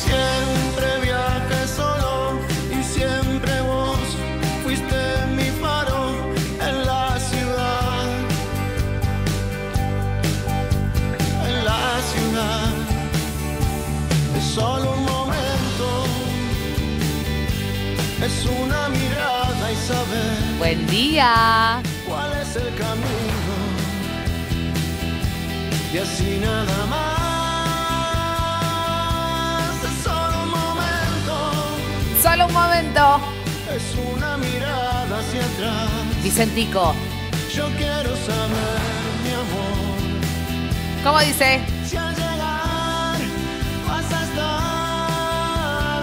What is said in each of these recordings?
siempre viajé solo y siempre vos fuiste mi faro en la ciudad. En la ciudad es solo un momento, es una mirada y saber. Buen día. ¿Cuál es el camino? Y así nada más. Es solo un momento. Solo un momento. Es una mirada hacia atrás. Vicentico. Yo quiero saber, mi amor, ¿Cómo dice? si al llegar vas a estar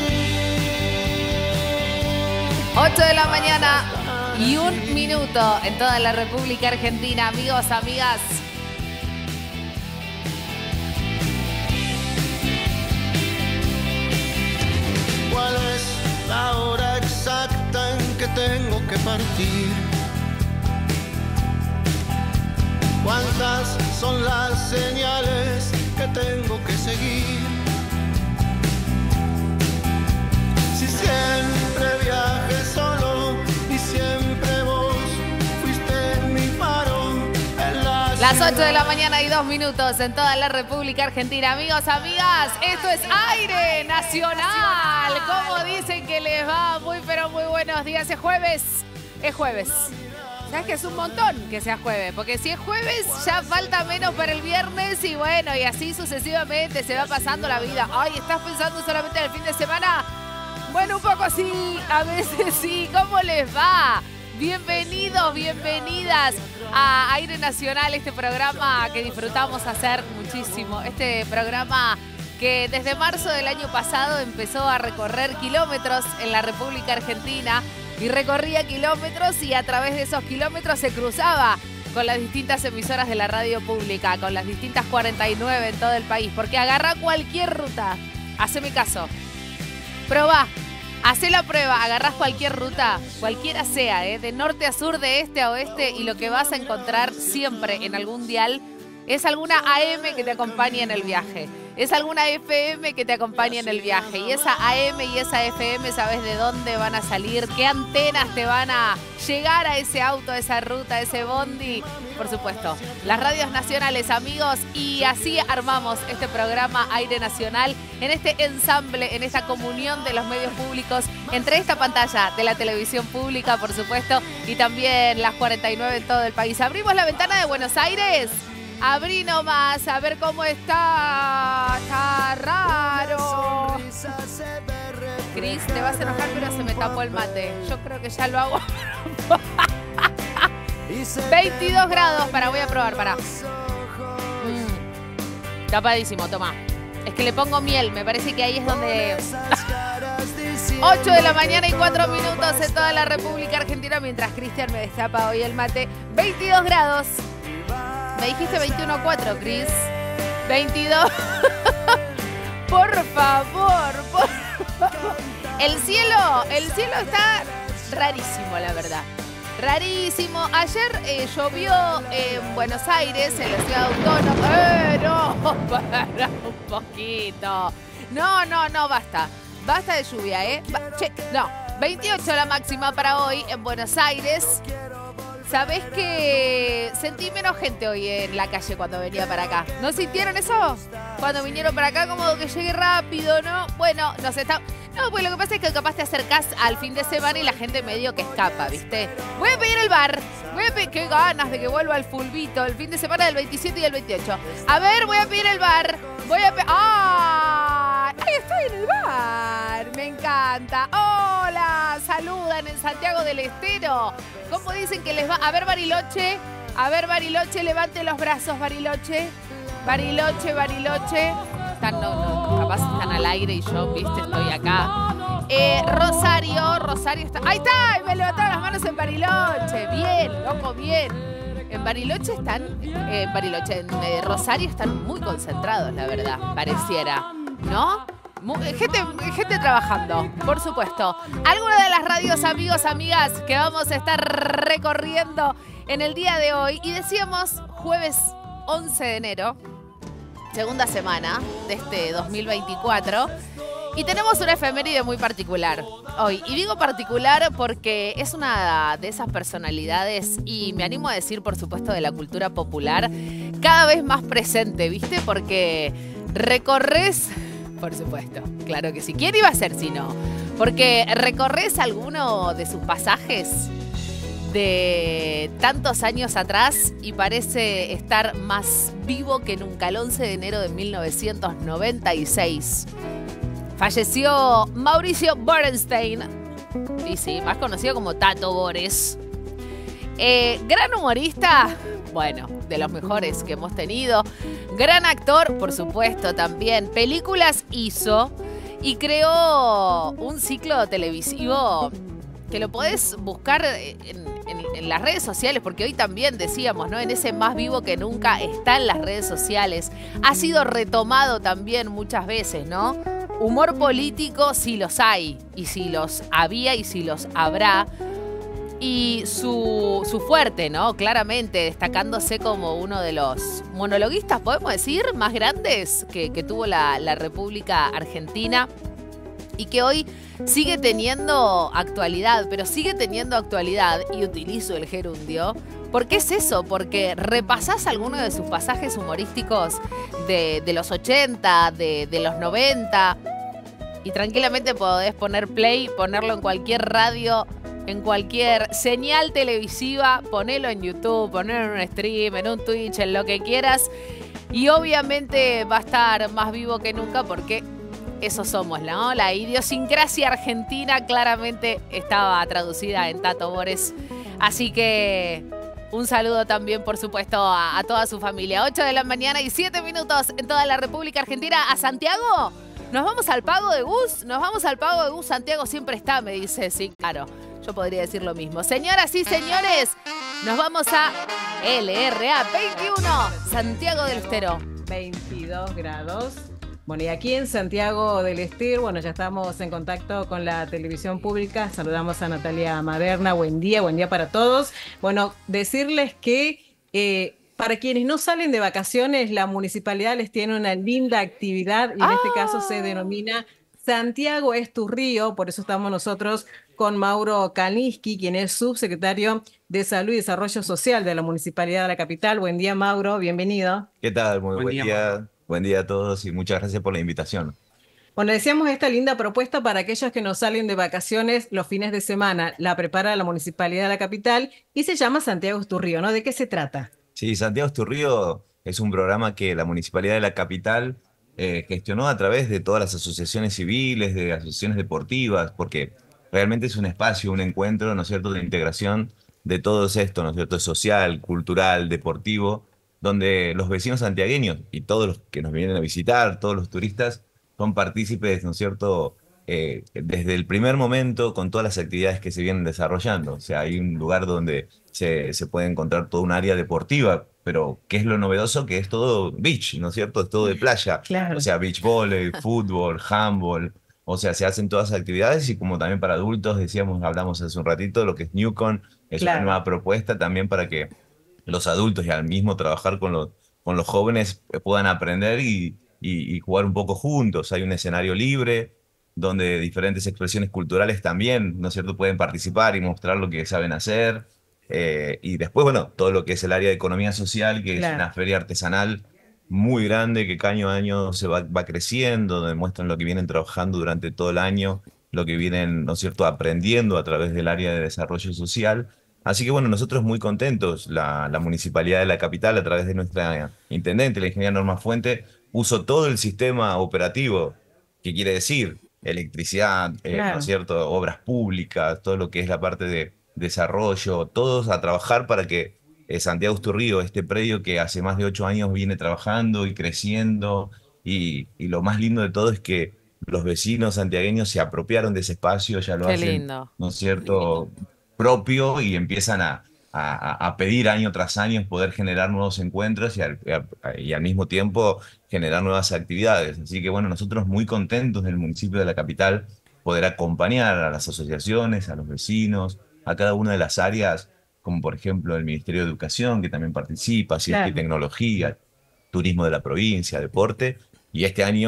allí. 8 de la mañana y 1 minuto en toda la República Argentina. Amigos, amigas. ¿Cuál es la hora exacta en que tengo que partir? ¿Cuántas son las señales que tengo que seguir? Si siempre viajé solo y siempre vos fuiste mi faro en la Las 8 ciudad. de la mañana y 2 minutos en toda la República Argentina. Amigos, amigas, esto es Aire Nacional. ¿Cómo dicen que les va? Muy, pero muy buenos días. Es jueves. Es jueves. ¿Sabes que es un montón que sea jueves? Porque si es jueves, ya falta menos para el viernes y bueno, y así sucesivamente se va pasando la vida. Ay, ¿estás pensando solamente en el fin de semana? Bueno, un poco sí, a veces sí. ¿Cómo les va? Bienvenidos, bienvenidas a Aire Nacional, este programa que disfrutamos hacer muchísimo. Este programa que desde marzo del año pasado empezó a recorrer kilómetros en la República Argentina y recorría kilómetros y a través de esos kilómetros se cruzaba con las distintas emisoras de la radio pública, con las distintas 49 en todo el país, porque agarra cualquier ruta, haceme caso, probá. Hacé la prueba, agarrás cualquier ruta, cualquiera sea, de norte a sur, de este a oeste, y lo que vas a encontrar siempre en algún dial es alguna AM que te acompañe en el viaje. Es alguna FM que te acompañe en el viaje. Y esa AM y esa FM sabes de dónde van a salir, qué antenas te van a llegar a ese auto, a esa ruta, a ese bondi. Por supuesto, las radios nacionales, amigos. Y así armamos este programa Aire Nacional en este ensamble, en esta comunión de los medios públicos entre esta pantalla de la televisión pública, por supuesto, y también las 49 en todo el país. Abrimos la ventana de Buenos Aires. Abrí nomás, a ver cómo está. Está raro. Cris, te vas a enojar, pero se me tapó el mate. Yo creo que ya lo hago. 22 grados, voy a probar, Tapadísimo, toma. Es que le pongo miel, me parece que ahí es donde... 8 de la mañana y 4 minutos en toda la República Argentina, mientras Cristian me destapa hoy el mate. 22 grados. Me dijiste 21.4, Cris. 22. Por favor, por favor. El cielo está rarísimo, la verdad. Rarísimo. Ayer llovió en Buenos Aires, en la ciudad autónoma. No, para un poquito. No, basta. Basta de lluvia, no, 28 la máxima para hoy en Buenos Aires. ¿Sabés que sentí menos gente hoy en la calle cuando venía para acá? ¿No sintieron eso? Cuando vinieron para acá como que llegué rápido, ¿no? Bueno, no, pues lo que pasa es que capaz te acercás al fin de semana y la gente medio que escapa, ¿viste? Voy a pedir el bar. Qué ganas de que vuelva el fulbito el fin de semana del 27 y el 28. A ver, voy a pedir el bar. ¡Ay! Estoy en el bar. Me encanta. Hola, saludan en Santiago del Estero. ¿Cómo dicen que les va? A ver, Bariloche. Levante los brazos, Bariloche. Bariloche. Capaz están al aire y yo, viste, estoy acá. Rosario está... ¡Ahí está! Me levantaron las manos en Bariloche. Bien, loco, bien. En Bariloche en Rosario están muy concentrados, la verdad, pareciera, ¿no? Gente trabajando, por supuesto. Alguna de las radios, amigos, amigas, que vamos a estar recorriendo en el día de hoy. Y decíamos jueves 11 de enero, segunda semana de este 2024. Y tenemos una efeméride muy particular hoy. Y digo particular porque es una de esas personalidades, y me animo a decir, por supuesto, de la cultura popular, cada vez más presente, ¿viste? Porque recorres, por supuesto, claro que sí. ¿Quién iba a ser si no? Porque recorres alguno de sus pasajes de tantos años atrás y parece estar más vivo que nunca. El 11 de enero de 1996 falleció Mauricio Borenstein, y sí, más conocido como Tato Bores. Gran humorista, bueno, de los mejores que hemos tenido. Gran actor, por supuesto, también. Películas hizo y creó un ciclo televisivo que lo podés buscar en las redes sociales, porque hoy también decíamos, ¿no? En ese más vivo que nunca está en las redes sociales. Ha sido retomado también muchas veces, ¿no? Humor político sí los hay, y si los había y si los habrá. Y su fuerte, ¿no? Claramente destacándose como uno de los monologuistas, podemos decir, más grandes que tuvo la República Argentina. Y que hoy sigue teniendo actualidad, pero sigue teniendo actualidad, y utilizo el gerundio, porque es eso, porque repasás algunos de sus pasajes humorísticos de los 80, de los 90, y tranquilamente podés poner play, ponerlo en cualquier radio, en cualquier señal televisiva, ponelo en YouTube, ponelo en un stream, en un Twitch, en lo que quieras, y obviamente va a estar más vivo que nunca porque eso somos, ¿no? La idiosincrasia argentina claramente estaba traducida en Tato Bores. Así que un saludo también, por supuesto, a toda su familia. 8 de la mañana y 7 minutos en toda la República Argentina. ¿A Santiago? ¿Nos vamos al Pago de Bus? ¿Nos vamos al Pago de Bus? Santiago siempre está, me dice. Sí, claro. Yo podría decir lo mismo. Señoras y señores, nos vamos a LRA 21, Santiago del Estero. 22 grados. Bueno, y aquí en Santiago del Estero, bueno, ya estamos en contacto con la televisión pública. Saludamos a Natalia Maderna. Buen día para todos. Bueno, decirles que para quienes no salen de vacaciones, la municipalidad les tiene una linda actividad, y en este caso se denomina Santiago es tu río. Por eso estamos nosotros con Mauro Kalinsky, quien es subsecretario de Salud y Desarrollo Social de la Municipalidad de la Capital. Buen día, Mauro, bienvenido. ¿Qué tal? Muy buen día. Mauro. Buen día a todos y muchas gracias por la invitación. Bueno, decíamos esta linda propuesta para aquellos que no salen de vacaciones los fines de semana. La prepara la Municipalidad de la Capital y se llama Santiago es tu río, ¿no? ¿De qué se trata? Sí, Santiago es tu río es un programa que la Municipalidad de la Capital gestionó a través de todas las asociaciones civiles, de asociaciones deportivas, porque realmente es un espacio, un encuentro, ¿no es cierto?, de integración de todo esto, ¿no es cierto?, social, cultural, deportivo, donde los vecinos santiagueños y todos los que nos vienen a visitar, todos los turistas, son partícipes, ¿no es cierto?, desde el primer momento con todas las actividades que se vienen desarrollando. O sea, hay un lugar donde se puede encontrar toda un área deportiva, pero ¿qué es lo novedoso? Que es todo beach, ¿no es cierto? Es todo de playa. Claro. O sea, beach volley, fútbol, handball. O sea, se hacen todas las actividades, y como también para adultos, hablamos hace un ratito, lo que es Newcon, es Claro. una nueva propuesta también para que los adultos y al mismo trabajar con los jóvenes puedan aprender y jugar un poco juntos. Hay un escenario libre donde diferentes expresiones culturales también, ¿no es cierto?, pueden participar y mostrar lo que saben hacer. Y después, bueno, todo lo que es el área de economía social, que Claro. es una feria artesanal muy grande que año a año se va creciendo, donde muestran lo que vienen trabajando durante todo el año, lo que vienen, ¿no es cierto?, aprendiendo a través del área de desarrollo social. Así que bueno, nosotros muy contentos. La Municipalidad de la Capital, a través de nuestra intendente, la ingeniera Norma Fuente, puso todo el sistema operativo, que quiere decir electricidad, ¿no Claro. es cierto?, obras públicas, todo lo que es la parte de desarrollo, todos a trabajar para que Santiago es tu río, este predio que hace más de 8 años viene trabajando y creciendo, y lo más lindo de todo es que los vecinos santiagueños se apropiaron de ese espacio, ya lo Qué hacen, lindo. ¿no es cierto?, propio, y empiezan a pedir año tras año poder generar nuevos encuentros y al mismo tiempo generar nuevas actividades. Así que bueno, nosotros muy contentos del municipio de la Capital poder acompañar a las asociaciones, a los vecinos, a cada una de las áreas, como por ejemplo el Ministerio de Educación, que también participa, Ciencia y Claro. Tecnología, Turismo de la provincia, Deporte, y este año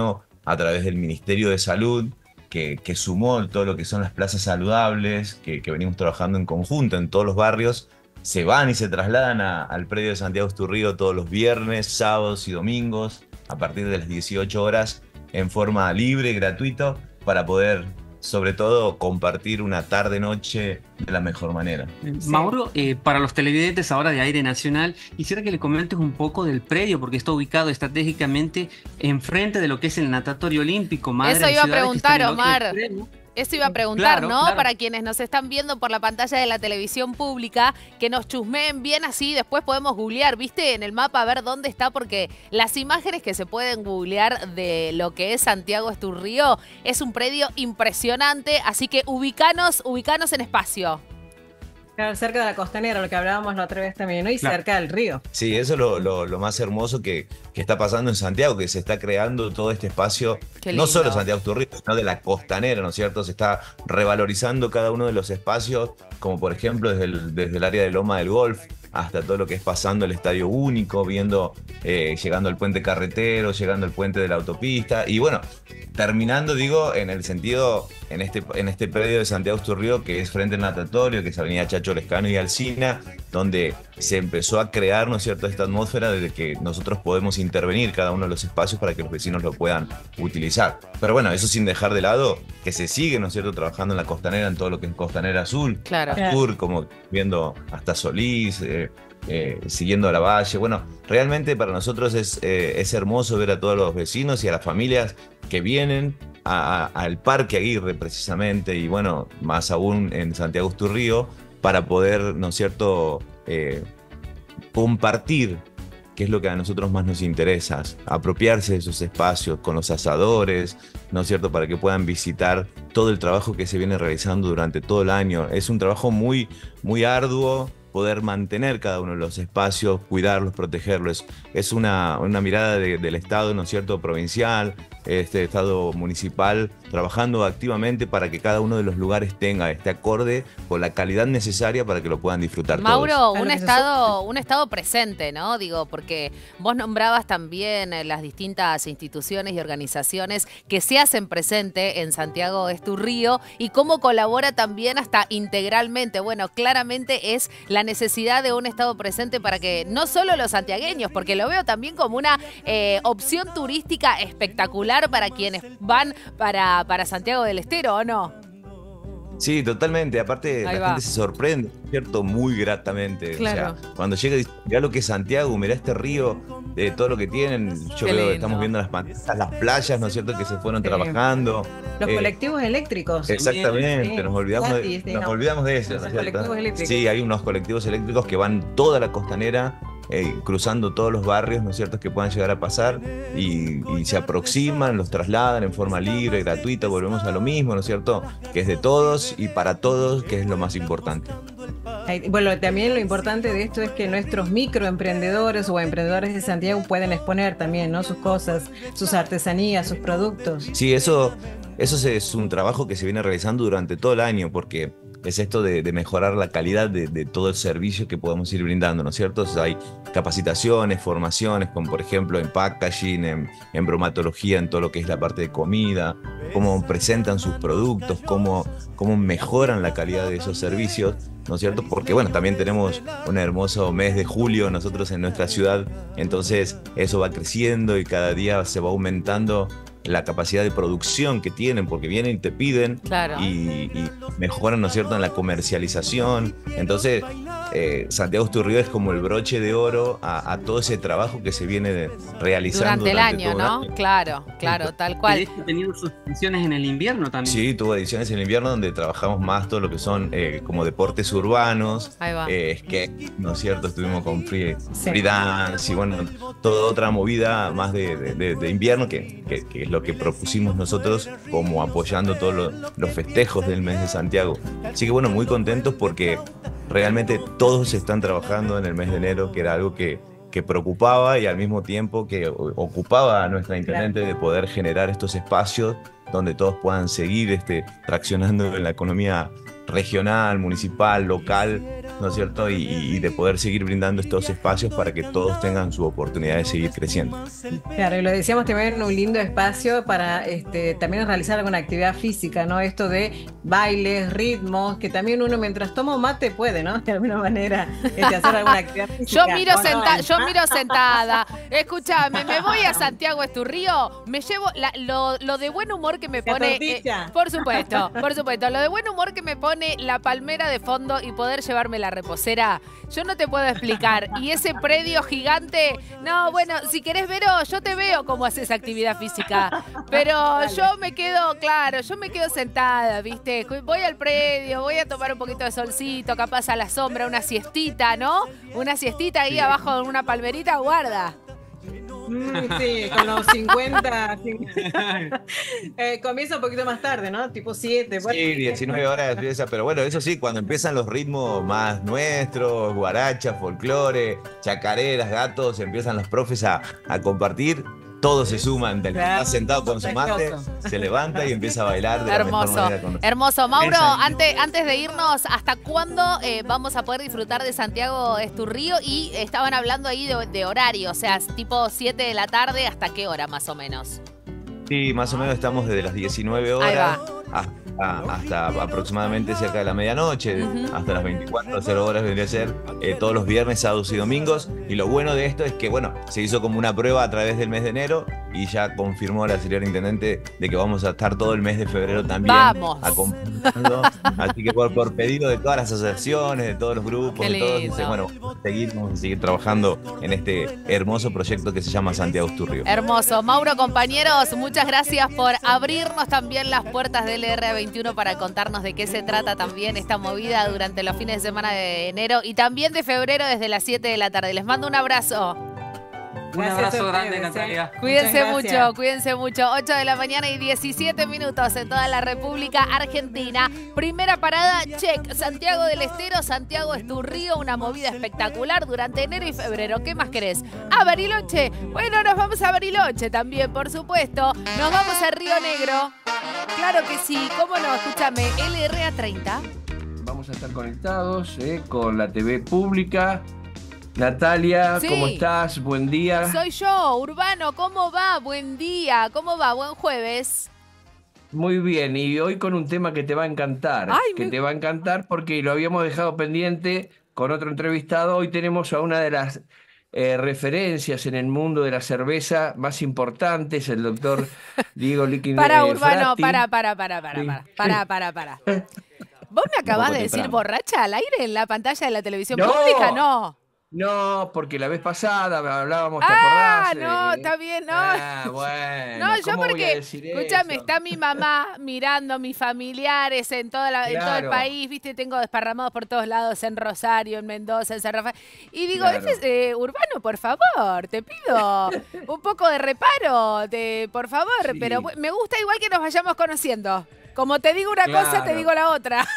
a través del Ministerio de Salud, que sumó todo lo que son las plazas saludables, que venimos trabajando en conjunto en todos los barrios, se van y se trasladan al predio de Santiago Esturrío todos los viernes, sábados y domingos, a partir de las 18 horas, en forma libre y gratuita, para poder, sobre todo, compartir una tarde-noche de la mejor manera. Sí. Mauro, para los televidentes ahora de Aire Nacional, quisiera que le comentes un poco del predio, porque está ubicado estratégicamente enfrente de lo que es el Natatorio Olímpico. Eso iba a preguntar, Omar. Eso iba a preguntar, claro, ¿no? Claro. Para quienes nos están viendo por la pantalla de la televisión pública, que nos chusmeen bien así, después podemos googlear, ¿viste? En el mapa a ver dónde está, porque las imágenes que se pueden googlear de lo que es Santiago Esturrío es un predio impresionante, así que ubicanos en espacio. Claro, cerca de la costanera, lo que hablábamos la otra vez también, ¿no? Y Claro. cerca del río. Sí, eso es lo más hermoso que está pasando en Santiago, que se está creando todo este espacio, Qué no lindo. solo Santiago Esturrío, sino de la costanera, ¿no es cierto? Se está revalorizando cada uno de los espacios, como por ejemplo desde el área de Loma del Golf hasta todo lo que es pasando el Estadio Único, viendo, llegando al puente carretero, llegando al puente de la autopista, y bueno, terminando, digo, en el sentido, en este predio de Santiago Esturrío, que es frente al natatorio, que es Avenida Chacho Lescano y Alsina, donde se empezó a crear, ¿no es cierto?, esta atmósfera de que nosotros podemos intervenir cada uno de los espacios para que los vecinos lo puedan utilizar. Pero bueno, eso sin dejar de lado que se sigue, ¿no es cierto?, trabajando en la costanera, en todo lo que es Costanera Azul, Claro. Sur, como viendo hasta Solís, siguiendo a la Valle. Bueno, realmente para nosotros es hermoso ver a todos los vecinos y a las familias que vienen al Parque Aguirre precisamente, y bueno, más aún en Santiago Esturrío, para poder, ¿no es cierto?, compartir, que es lo que a nosotros más nos interesa, apropiarse de esos espacios con los asadores, ¿no es cierto?, para que puedan visitar todo el trabajo que se viene realizando durante todo el año. Es un trabajo muy, muy arduo, poder mantener cada uno de los espacios, cuidarlos, protegerlos. Es una mirada del Estado, ¿no es cierto?, provincial, Estado municipal, trabajando activamente para que cada uno de los lugares tenga este acorde con la calidad necesaria para que lo puedan disfrutar Mauro, todos. un estado presente, ¿no? Digo, porque vos nombrabas también las distintas instituciones y organizaciones que se hacen presente en Santiago Esturrío y cómo colabora también hasta integralmente. Bueno, claramente es la necesidad de un estado presente para que no solo los santiagueños, porque lo veo también como una opción turística espectacular para quienes van para Santiago del Estero, ¿o no? Sí, totalmente. Aparte, Ahí la va. gente se sorprende, ¿cierto? Muy gratamente. Claro. O sea, cuando llega y dice, mirá lo que es Santiago, mirá este río, todo lo que tienen. Yo Qué veo, lindo. estamos viendo las pantallas, las playas, ¿no es cierto?, que se fueron Sí. trabajando. Los Eh, colectivos eléctricos. Exactamente, Sí, nos olvidamos gratis, de digamos. eso, ¿no Los es colectivos cierto? eléctricos. Sí, hay unos colectivos eléctricos que van toda la costanera, cruzando todos los barrios, ¿no es cierto?, que puedan llegar a pasar y se aproximan, los trasladan en forma libre, gratuita, volvemos a lo mismo, ¿no es cierto?, que es de todos y para todos, que es lo más importante. Bueno, también lo importante de esto es que nuestros microemprendedores o emprendedores de Santiago pueden exponer también, ¿no?, sus cosas, sus artesanías, sus productos. Sí, eso es un trabajo que se viene realizando durante todo el año, porque es esto de mejorar la calidad de todo el servicio que podemos ir brindando, ¿no es cierto? O sea, hay capacitaciones, formaciones, como por ejemplo en packaging, en bromatología, en todo lo que es la parte de comida, cómo presentan sus productos, cómo mejoran la calidad de esos servicios, ¿no es cierto? Porque bueno, también tenemos un hermoso mes de julio nosotros en nuestra ciudad, entonces eso va creciendo y cada día se va aumentando la capacidad de producción que tienen, porque vienen y te piden, Claro. y mejoran, ¿no es cierto?, en la comercialización. Entonces, Santiago Esturrío es como el broche de oro a todo ese trabajo que se viene realizando Durante el año, todo el ¿no? Claro, tal Y de cual. hecho, teniendo sus ediciones en el invierno también. Sí, tuvo ediciones en invierno donde trabajamos más todo lo que son como deportes urbanos, Ahí va. skate, ¿no es cierto? Estuvimos con free Sí. dance y bueno, toda otra movida más de invierno que es lo que propusimos nosotros, como apoyando todos los festejos del mes de Santiago. Así que bueno, muy contentos porque realmente todos están trabajando en el mes de enero, que era algo que preocupaba y al mismo tiempo que ocupaba a nuestra intendente de poder generar estos espacios donde todos puedan seguir traccionando en la economía regional, municipal, local, ¿no es cierto? Y de poder seguir brindando estos espacios para que todos tengan su oportunidad de seguir creciendo. Claro, y lo decíamos también, un lindo espacio para también realizar alguna actividad física, ¿no? Esto de bailes, ritmos, que también uno mientras toma un mate puede, ¿no? De alguna manera hacer alguna actividad física. Yo miro sentada. Escúchame, me voy a Santiago Esturrío, me llevo lo de buen humor que me pone. Por supuesto. Lo de buen humor que me pone la palmera de fondo y poder llevarme la reposera, yo no te puedo explicar. Y ese predio gigante, no, bueno, si querés, Vero, yo te veo cómo haces actividad física. Pero yo me quedo sentada, ¿viste? Voy al predio, voy a tomar un poquito de solcito, capaz a la sombra, una siestita, ¿no? Una siestita ahí abajo de una palmerita, guarda. Sí, con los 50. Comienza un poquito más tarde, ¿no? Tipo 7. Sí, 19 horas empieza, pero bueno, eso sí, cuando empiezan los ritmos más nuestros, guaracha, folclore, chacareras, gatos, empiezan los profes a compartir. Todos se suman, del que está sentado con su mate, se levanta y empieza a bailar de la mejor manera con nosotros. Hermoso. Mauro, antes de irnos, ¿hasta cuándo vamos a poder disfrutar de Santiago Esturrío? Y estaban hablando ahí de horario, o sea, tipo 7 de la tarde, ¿hasta qué hora más o menos? Sí, más o menos estamos desde las 19 horas hasta aproximadamente cerca de la medianoche, hasta las 24:00 vendría a ser todos los viernes, sábados y domingos. Y lo bueno de esto es que, bueno, se hizo como una prueba a través del mes de enero y ya confirmó la señora intendente de que vamos a estar todo el mes de febrero también acompañando. Así que por pedido de todas las asociaciones, de todos los grupos, de todos, dice, bueno, vamos a seguir trabajando en este hermoso proyecto que se llama Santiago Esturrío. Hermoso. Mauro, compañeros, muchas gracias por abrirnos también las puertas del R21 para contarnos de qué se trata también esta movida durante los fines de semana de enero y también de febrero desde las 7 de la tarde. Les mando un abrazo. Un abrazo grande, Natalia. Cuídense mucho. 8 de la mañana y 17 minutos en toda la República Argentina. Primera parada, check. Santiago del Estero, Santiago Esturrío, una movida espectacular durante enero y febrero. ¿Qué más querés? ¿A Bariloche? Bueno, nos vamos a Bariloche también, por supuesto. Nos vamos a Río Negro. Claro que sí, cómo no, escúchame, LRA 30. Vamos a estar conectados con la TV pública. Natalia, sí. ¿Cómo estás? Buen día. Soy yo, Urbano, ¿cómo va? Buen día, ¿cómo va? Buen jueves. Muy bien, y hoy con un tema que te va a encantar. Te va a encantar porque lo habíamos dejado pendiente con otro entrevistado. Hoy tenemos a una de las referencias en el mundo de la cerveza más importantes, el doctor Diego Liquin. Para, Urbano, Fratti. para. ¿Vos me acabás de decir borracha al aire en la pantalla de la televisión pública? No. No, porque la vez pasada hablábamos, ¿te acordás? No, está bien, no. Bueno. No, yo porque, escúchame, está mi mamá mirando, mis familiares en todo el país, viste, tengo desparramados por todos lados, en Rosario, en Mendoza, en San Rafael. Y digo, Urbano, por favor, te pido un poco de reparo, por favor, sí. Pero me gusta igual que nos vayamos conociendo. Como te digo una cosa, te digo la otra.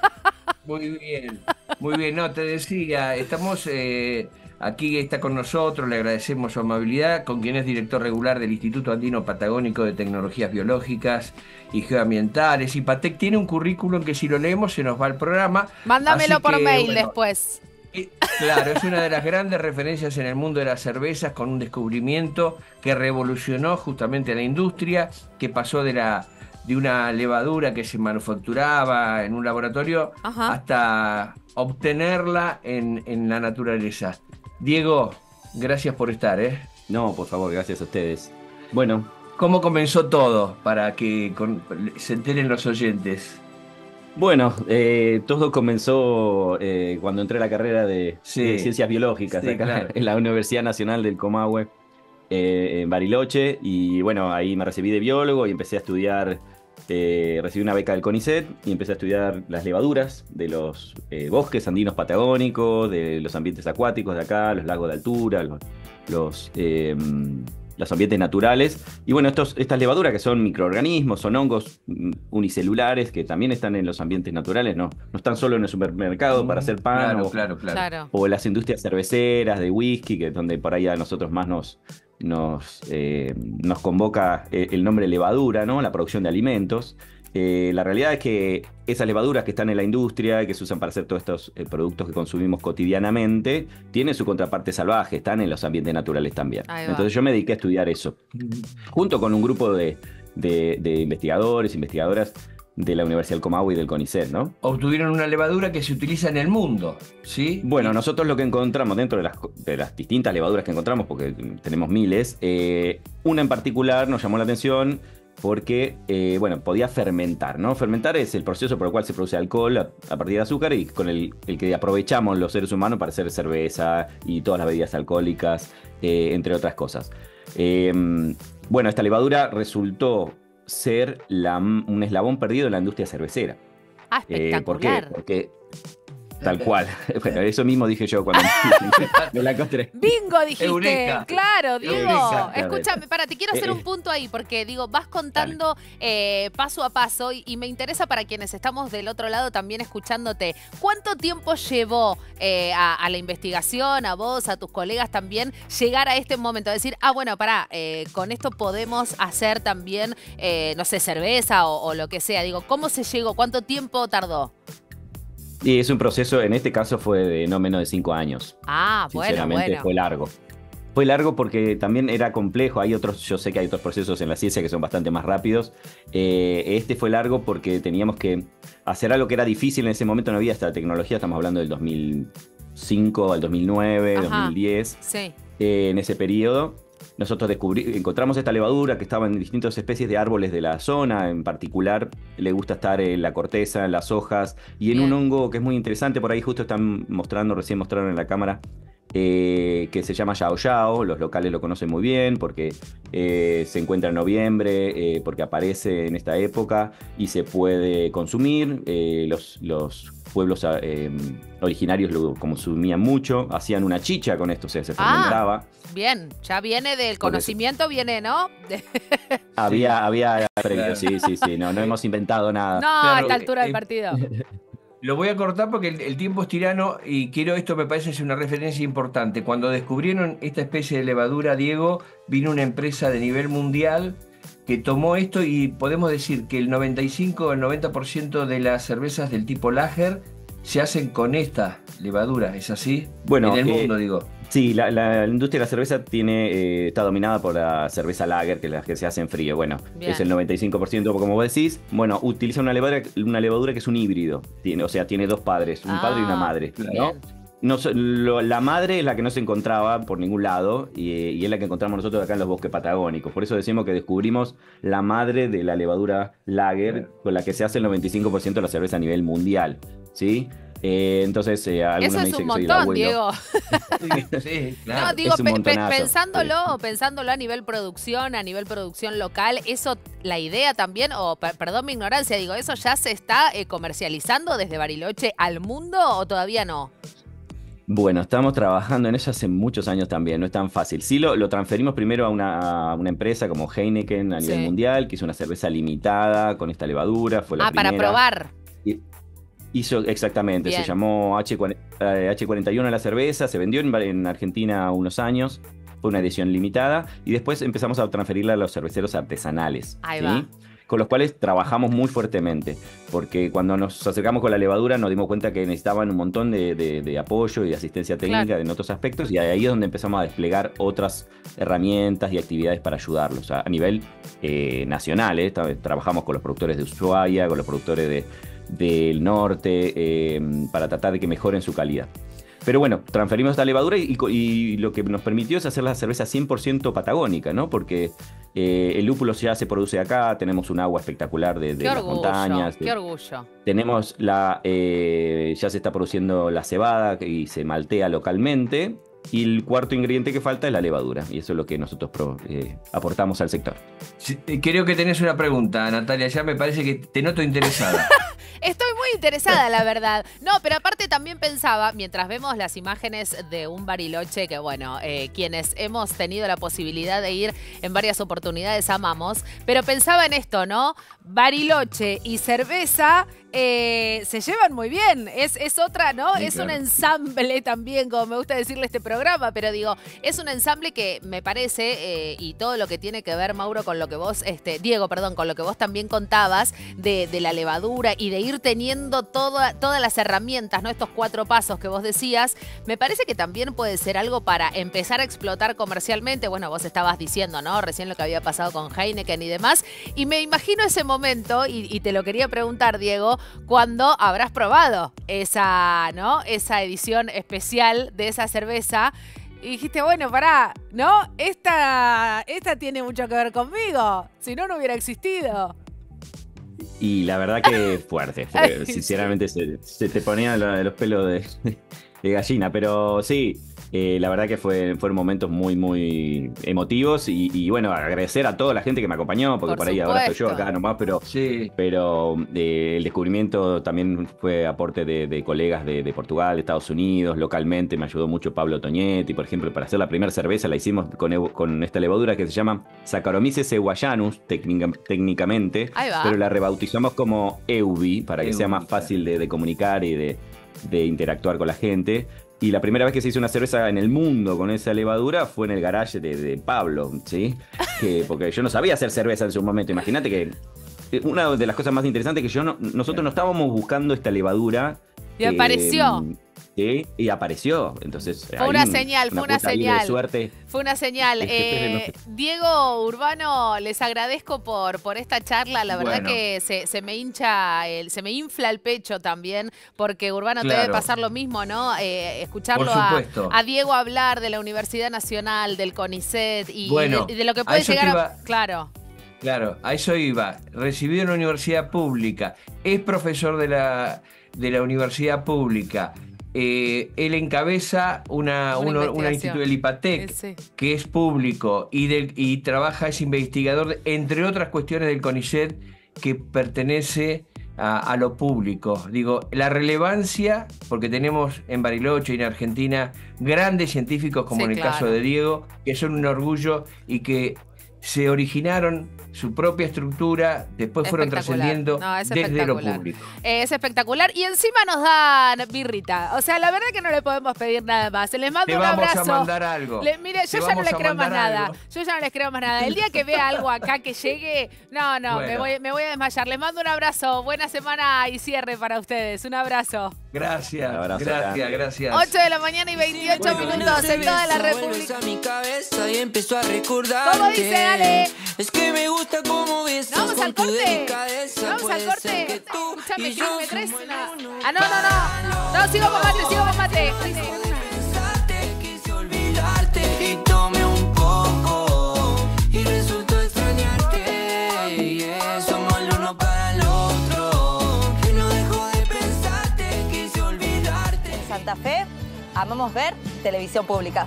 Muy bien, no, te decía, estamos aquí, está con nosotros, le agradecemos su amabilidad, con quien es director regular del Instituto Andino Patagónico de Tecnologías Biológicas y Geoambientales. IPATEC tiene un currículum que si lo leemos se nos va al programa. Mándamelo por mail después. Claro, es una de las grandes referencias en el mundo de las cervezas, con un descubrimiento que revolucionó justamente la industria, que pasó de una levadura que se manufacturaba en un laboratorio hasta obtenerla en la naturaleza. Diego, gracias por estar, No, por favor, gracias a ustedes. Bueno. ¿Cómo comenzó todo para que se enteren los oyentes? Bueno, todo comenzó cuando entré a la carrera de Ciencias Biológicas acá en la Universidad Nacional del Comahue, en Bariloche, y bueno, ahí me recibí de biólogo y empecé a estudiar. Recibí una beca del CONICET y empecé a estudiar las levaduras de los bosques andinos patagónicos, de los ambientes acuáticos de acá, los lagos de altura, los ambientes naturales. Y bueno, estas levaduras que son microorganismos, son hongos unicelulares que también están en los ambientes naturales, no están solo en el supermercado para hacer pan o las industrias cerveceras, de whisky, que es donde por ahí a nosotros más nos convoca el nombre levadura, ¿no? La producción de alimentos. La realidad es que esas levaduras que están en la industria y que se usan para hacer todos estos productos que consumimos cotidianamente, tienen su contraparte salvaje, están en los ambientes naturales también. Entonces yo me dediqué a estudiar eso, junto con un grupo de investigadores, investigadoras de la Universidad del Comahue y del CONICET, ¿no? Obtuvieron una levadura que se utiliza en el mundo, ¿sí? Bueno, nosotros lo que encontramos dentro de las distintas levaduras que encontramos, porque tenemos miles, una en particular nos llamó la atención porque, bueno, podía fermentar, ¿no? Fermentar es el proceso por el cual se produce alcohol a partir de azúcar y con el que aprovechamos los seres humanos para hacer cerveza y todas las bebidas alcohólicas, entre otras cosas. Bueno, esta levadura resultó ser un eslabón perdido en la industria cervecera. Ah, espectacular. ¿Por qué? Porque tal cual. Bueno, eso mismo dije yo cuando me la encontré. Bingo, dijiste. Eureka. Claro, Diego. Eureka. Escúchame, te quiero hacer un punto ahí, porque digo, vas contando paso a paso y me interesa para quienes estamos del otro lado también escuchándote. ¿Cuánto tiempo llevó a la investigación, a vos, a tus colegas también, llegar a este momento? Decir, bueno, con esto podemos hacer también, no sé, cerveza o lo que sea. Digo, ¿cómo se llegó? ¿Cuánto tiempo tardó? Y es un proceso, en este caso fue de no menos de 5 años. Sinceramente, bueno. Fue largo. Fue largo porque también era complejo. Yo sé que hay otros procesos en la ciencia que son bastante más rápidos. Este fue largo porque teníamos que hacer algo que era difícil en ese momento. No había esta tecnología, estamos hablando del 2005 al 2009, 2010. Sí. En ese periodo. Nosotros encontramos esta levadura que estaba en distintas especies de árboles de la zona. En particular, le gusta estar en la corteza, en las hojas y en un hongo que es muy interesante. Por ahí justo recién mostraron en la cámara, que se llama Yao Yao. Los locales lo conocen muy bien porque se encuentra en noviembre, porque aparece en esta época y se puede consumir. Los pueblos originarios lo consumían mucho, hacían una chicha con esto, se fermentaba. Bien, ya viene del conocimiento, viene, ¿no? Había previo, sí, no hemos inventado nada. No, claro, a esta altura del partido. Lo voy a cortar porque el tiempo es tirano y esto me parece es una referencia importante. Cuando descubrieron esta especie de levadura, Diego, vino una empresa de nivel mundial que tomó esto y podemos decir que el 95 o el 90% de las cervezas del tipo lager se hacen con esta levadura, ¿es así? Bueno, en el mundo, digo. Sí, la industria de la cerveza está dominada por la cerveza lager, que es la que se hace en frío. Bueno, bien. Es el 95%, como vos decís. Bueno, utiliza una levadura que es un híbrido. Tiene dos padres, un padre y una madre, ¿no? La madre es la que no se encontraba por ningún lado y es la que encontramos nosotros acá en los bosques patagónicos. Por eso decimos que descubrimos la madre de la levadura lager con la que se hace el 95% de la cerveza a nivel mundial, ¿sí? Entonces, algunos me dicen que soy el abuelo. Sí, claro. No, digo, pensándolo a nivel producción local, eso, la idea también, perdón mi ignorancia, digo, ¿eso ya se está comercializando desde Bariloche al mundo o todavía no? Bueno, estamos trabajando en eso hace muchos años también, no es tan fácil. Sí, lo transferimos primero a una empresa como Heineken a nivel mundial, que hizo una cerveza limitada con esta levadura, fue la primera. Para probar. Exactamente, bien. Se llamó H41 la cerveza, se vendió en Argentina unos años, fue una edición limitada, y después empezamos a transferirla a los cerveceros artesanales. Ahí va. Con los cuales trabajamos muy fuertemente, porque cuando nos acercamos con la levadura nos dimos cuenta que necesitaban un montón de apoyo y de asistencia técnica en otros aspectos, y ahí es donde empezamos a desplegar otras herramientas y actividades para ayudarlos a nivel nacional. Trabajamos con los productores de Ushuaia, con los productores del norte, para tratar de que mejoren su calidad. Pero bueno, transferimos esta levadura y lo que nos permitió es hacer la cerveza 100% patagónica, ¿no? Porque el lúpulo ya se produce acá, tenemos un agua espectacular de las montañas. ¡Qué orgullo! Tenemos ya se está produciendo la cebada y se maltea localmente. Y el cuarto ingrediente que falta es la levadura. Y eso es lo que nosotros aportamos al sector. Sí, creo que tenés una pregunta, Natalia. Ya me parece que te noto interesada. Estoy muy interesada, la verdad. No, pero aparte también pensaba, mientras vemos las imágenes de un Bariloche, que bueno, quienes hemos tenido la posibilidad de ir en varias oportunidades amamos, pero pensaba en esto, ¿no? Bariloche y cerveza se llevan muy bien. Es otra, ¿no? Sí, es claro. Un ensamble también, como me gusta decirle este programa, pero digo, es un ensamble que me parece, y todo lo que tiene que ver, Mauro, con lo que vos, Diego, perdón, con lo que vos también contabas de la levadura y de ir teniendo todas las herramientas, ¿no? Estos 4 pasos que vos decías, me parece que también puede ser algo para empezar a explotar comercialmente. Bueno, vos estabas diciendo, ¿no? Recién lo que había pasado con Heineken y demás, y me imagino ese momento, y te lo quería preguntar, Diego, cuando habrás probado esa, ¿no? Esa edición especial de esa cerveza y dijiste, bueno, pará, ¿no? Esta tiene mucho que ver conmigo, si no, no hubiera existido. Y la verdad que fuerte, sinceramente se te ponían los pelos de gallina, pero sí. La verdad que fueron momentos muy, muy emotivos y bueno, agradecer a toda la gente que me acompañó, porque por ahí ahora estoy yo acá nomás, pero el descubrimiento también fue aporte de colegas de Portugal, de Estados Unidos, localmente me ayudó mucho Pablo Toñetti, por ejemplo, para hacer la primera cerveza la hicimos con esta levadura que se llama Saccharomyces eubayanus técnicamente, pero la rebautizamos como Eubi para que sea más fácil de comunicar y de interactuar con la gente. Y la primera vez que se hizo una cerveza en el mundo con esa levadura fue en el garage de Pablo, ¿sí? Porque yo no sabía hacer cerveza en su momento. Imagínate que una de las cosas más interesantes es que nosotros no estábamos buscando esta levadura. Y apareció. Sí, y apareció. Entonces, fue una señal. Suerte. Fue una señal. Diego, Urbano, les agradezco por esta charla. La verdad que se me infla el pecho también, porque Urbano te debe pasar lo mismo, ¿no? Escucharlo a Diego hablar de la Universidad Nacional, del CONICET y de lo que puede llegar a... Claro, a eso iba. Recibido en una universidad pública, es profesor de la universidad pública. Él encabeza una instituto, el IPATEC, que es público y trabaja, es investigador, entre otras cuestiones del CONICET, que pertenece a lo público. Digo, la relevancia, porque tenemos en Bariloche y en Argentina grandes científicos como en el caso de Diego, que son un orgullo y que se originaron su propia estructura, después fueron trascendiendo desde lo público. Es espectacular y encima nos dan birrita. O sea, la verdad que no le podemos pedir nada más. Les mando un abrazo. Te vamos a mandar algo. Mire, yo ya no les creo más nada. Yo ya no les creo más nada. El día que vea algo acá que llegue, me voy a desmayar. Les mando un abrazo. Buena semana y cierre para ustedes. Un abrazo. Gracias. 8 de la mañana y 28 minutos en toda la República. ¿Cómo dice, Ale? Es que me gusta cómo ves. Vamos al corte. Escúchame, ¿qué me traes? No, sigo con mate. Quise olvidarte y tomé un poco y resultó extrañarte. Y somos el uno para el otro. Y no dejo de pensarte, quise olvidarte. En Santa Fe, amamos ver televisión pública.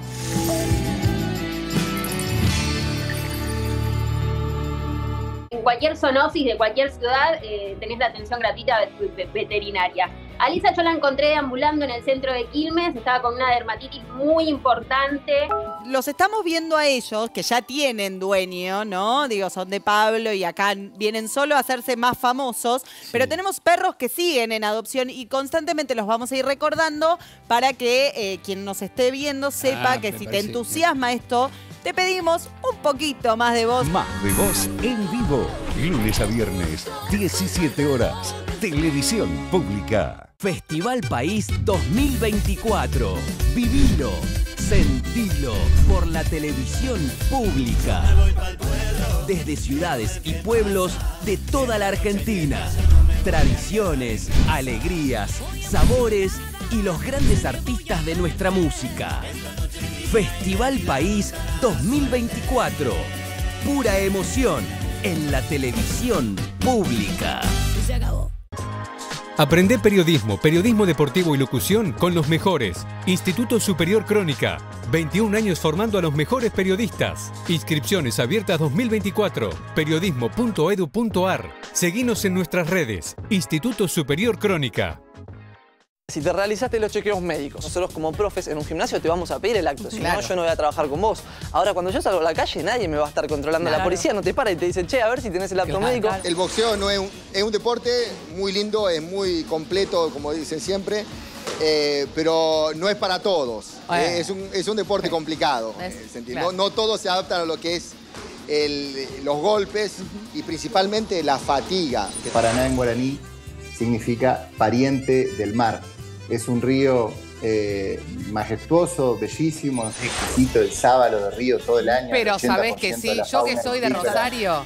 En cualquier zoonosis de cualquier ciudad tenés la atención gratuita veterinaria. A Lisa yo la encontré deambulando en el centro de Quilmes, estaba con una dermatitis muy importante. Los estamos viendo a ellos, que ya tienen dueño, ¿no? Digo, son de Pablo y acá vienen solo a hacerse más famosos, pero tenemos perros que siguen en adopción y constantemente los vamos a ir recordando para que quien nos esté viendo sepa que si te entusiasma esto, te pedimos un poquito más de voz. Más de voz en vivo, lunes a viernes, 17 horas, televisión pública. Festival País 2024. Vivilo, sentilo por la televisión pública. Desde ciudades y pueblos de toda la Argentina. Tradiciones, alegrías, sabores y los grandes artistas de nuestra música. Festival País 2024. Pura emoción en la televisión pública. Se acabó. Aprende periodismo, periodismo deportivo y locución con los mejores. Instituto Superior Crónica. 21 años formando a los mejores periodistas. Inscripciones abiertas 2024. Periodismo.edu.ar. Seguinos en nuestras redes. Instituto Superior Crónica. Si te realizaste los chequeos médicos, nosotros como profes en un gimnasio te vamos a pedir el acto, si no yo no voy a trabajar con vos. Ahora cuando yo salgo a la calle nadie me va a estar controlando, la policía no te para y te dice, che, a ver si tenés el acto médico. El boxeo no es un deporte muy lindo, es muy completo, como dicen siempre, pero no es para todos. Es un deporte complicado. No todos se adaptan a lo que es los golpes y principalmente la fatiga. Paraná en guaraní significa pariente del mar. Es un río majestuoso, bellísimo, exquisito, el sábalo de río todo el año. Pero sabés que sí, yo que soy de Rosario,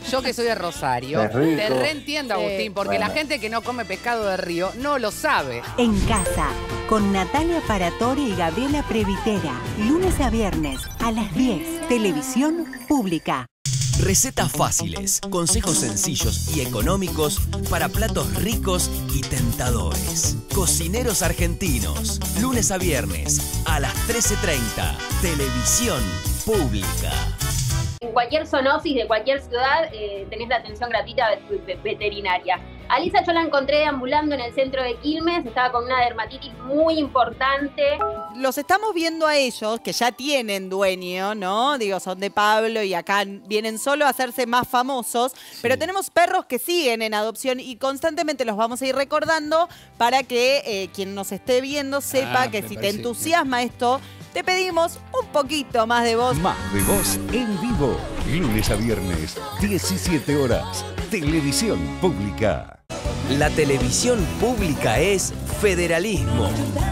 te reentiendo, Agustín, porque la gente que no come pescado de río no lo sabe. En casa, con Natalia Paratore y Gabriela Previtera, lunes a viernes a las 10, televisión pública. Recetas fáciles, consejos sencillos y económicos para platos ricos y tentadores. Cocineros Argentinos, lunes a viernes a las 13:30, televisión pública. En cualquier zoonosis de cualquier ciudad tenés la atención gratuita veterinaria. A Lisa yo la encontré deambulando en el centro de Quilmes, estaba con una dermatitis muy importante. Los estamos viendo a ellos, que ya tienen dueño, ¿no? Digo, son de Pablo y acá vienen solo a hacerse más famosos, pero tenemos perros que siguen en adopción y constantemente los vamos a ir recordando para que quien nos esté viendo sepa que si te entusiasma esto, te pedimos un poquito más de voz. Más de voz en vivo. Lunes a viernes, 17 horas. Televisión pública. La televisión pública es federalismo.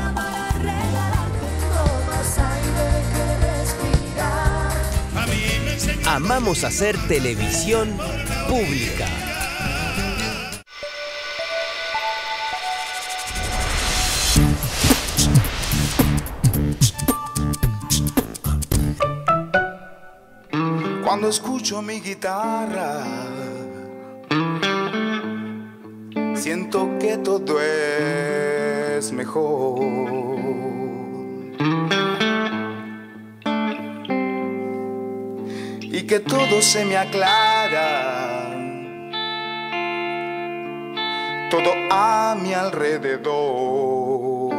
Amamos hacer televisión pública. Cuando escucho mi guitarra, siento que todo es mejor. Y que todo se me aclara, todo a mi alrededor.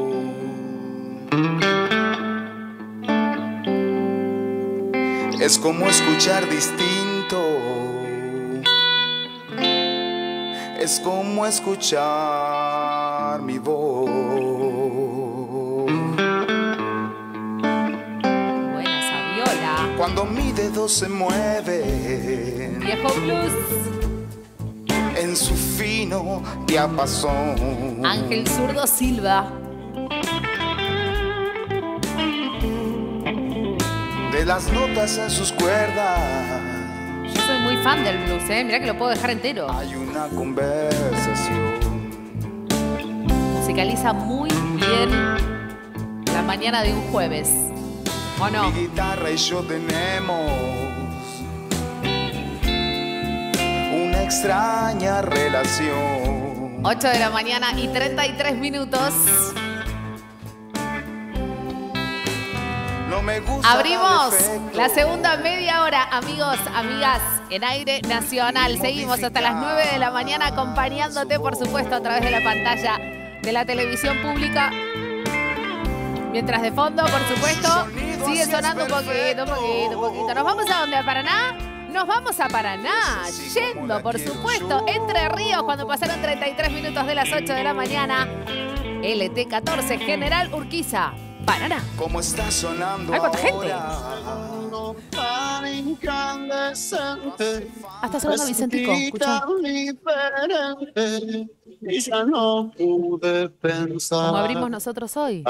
Es como escuchar distinto, es como escuchar mi voz. Buena esa viola. Cuando mi dedo se mueve, viejo blues, en su fino diapasón. Ángel Zurdo Silva. De las notas en sus cuerdas. Yo soy muy fan del blues, mirá que lo puedo dejar entero. Hay una conversación. Musicaliza muy bien la mañana de un jueves. ¿O no? Mi guitarra y yo tenemos una extraña relación. 8 de la mañana y 33 minutos. Abrimos la segunda media hora, amigos, amigas, en Aire Nacional. Seguimos hasta las 9 de la mañana acompañándote, por supuesto, a través de la pantalla de la televisión pública. Mientras de fondo, por supuesto, sigue sonando un poquito. ¿Nos vamos a dónde? ¿A Paraná? Nos vamos a Paraná, yendo, por supuesto, Entre Ríos, cuando pasaron 33 minutos de las 8 de la mañana. LT14, General Urquiza. Paraná. ¿Cómo está sonando? Hay cuánta gente. Hasta sonando Vicentico. Escucha. Y ya no pude pensar. ¿Cómo abrimos nosotros hoy?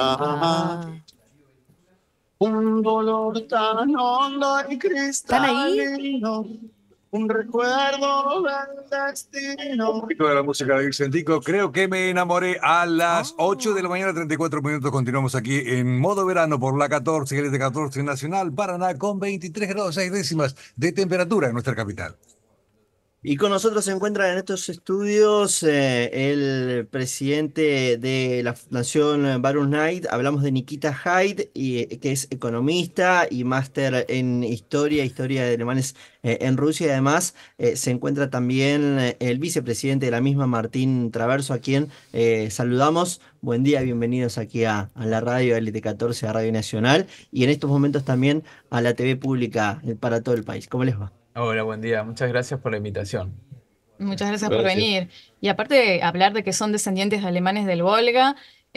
Un dolor tan hondo y cristalino. Un recuerdo del destino. De la música de Vicentico, creo que me enamoré a las 8 de la mañana, 34 minutos. Continuamos aquí en modo verano por la 14, LT14 Nacional, Paraná, con 23 grados 6 décimas de temperatura en nuestra capital. Y con nosotros se encuentra en estos estudios el presidente de la Fundación Barun Knight. Hablamos de Nikita Haidt, que es economista y máster en historia de alemanes en Rusia. Y además se encuentra también el vicepresidente de la misma, Martín Traverso, a quien saludamos. Buen día, bienvenidos aquí a la radio LT14, a Radio Nacional, y en estos momentos también a la TV pública para todo el país. ¿Cómo les va? Hola, buen día. Muchas gracias por la invitación. Muchas gracias por venir. Y aparte de hablar de que son descendientes de alemanes del Volga,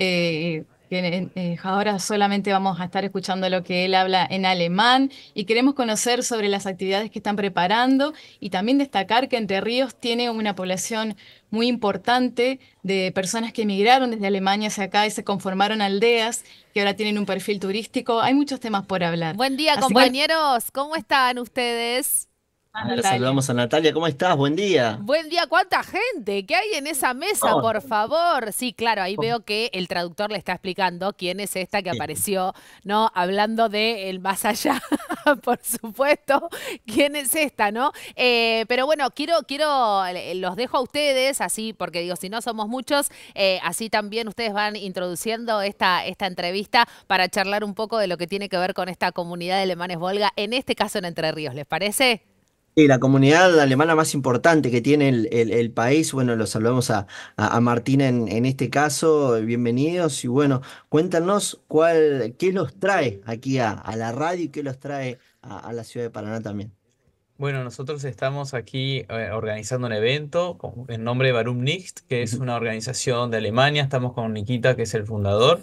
ahora solamente vamos a estar escuchando lo que él habla en alemán y queremos conocer sobre las actividades que están preparando y también destacar que Entre Ríos tiene una población muy importante de personas que emigraron desde Alemania hacia acá y se conformaron aldeas que ahora tienen un perfil turístico. Hay muchos temas por hablar. Buen día, Así compañeros. ¿Cómo están ustedes? Saludamos a Natalia. ¿Cómo estás? Buen día. Buen día, ¿cuánta gente? ¿Qué hay en esa mesa, por favor? Sí, claro, ahí veo que el traductor le está explicando quién es esta que apareció, ¿no? Hablando de el más allá, por supuesto. ¿Quién es esta, no? Pero bueno, los dejo a ustedes, así, porque digo, si no somos muchos, así también ustedes van introduciendo esta entrevista para charlar un poco de lo que tiene que ver con esta comunidad de alemanes Volga, en este caso en Entre Ríos, ¿les parece? Sí, la comunidad alemana más importante que tiene el país. Bueno, los saludamos a Martín en este caso. Bienvenidos. Y bueno, cuéntanos qué los trae aquí a la radio y qué los trae a la ciudad de Paraná también. Bueno, nosotros estamos aquí organizando un evento en nombre de Warum Nicht, que es una organización de Alemania. Estamos con Nikita, que es el fundador.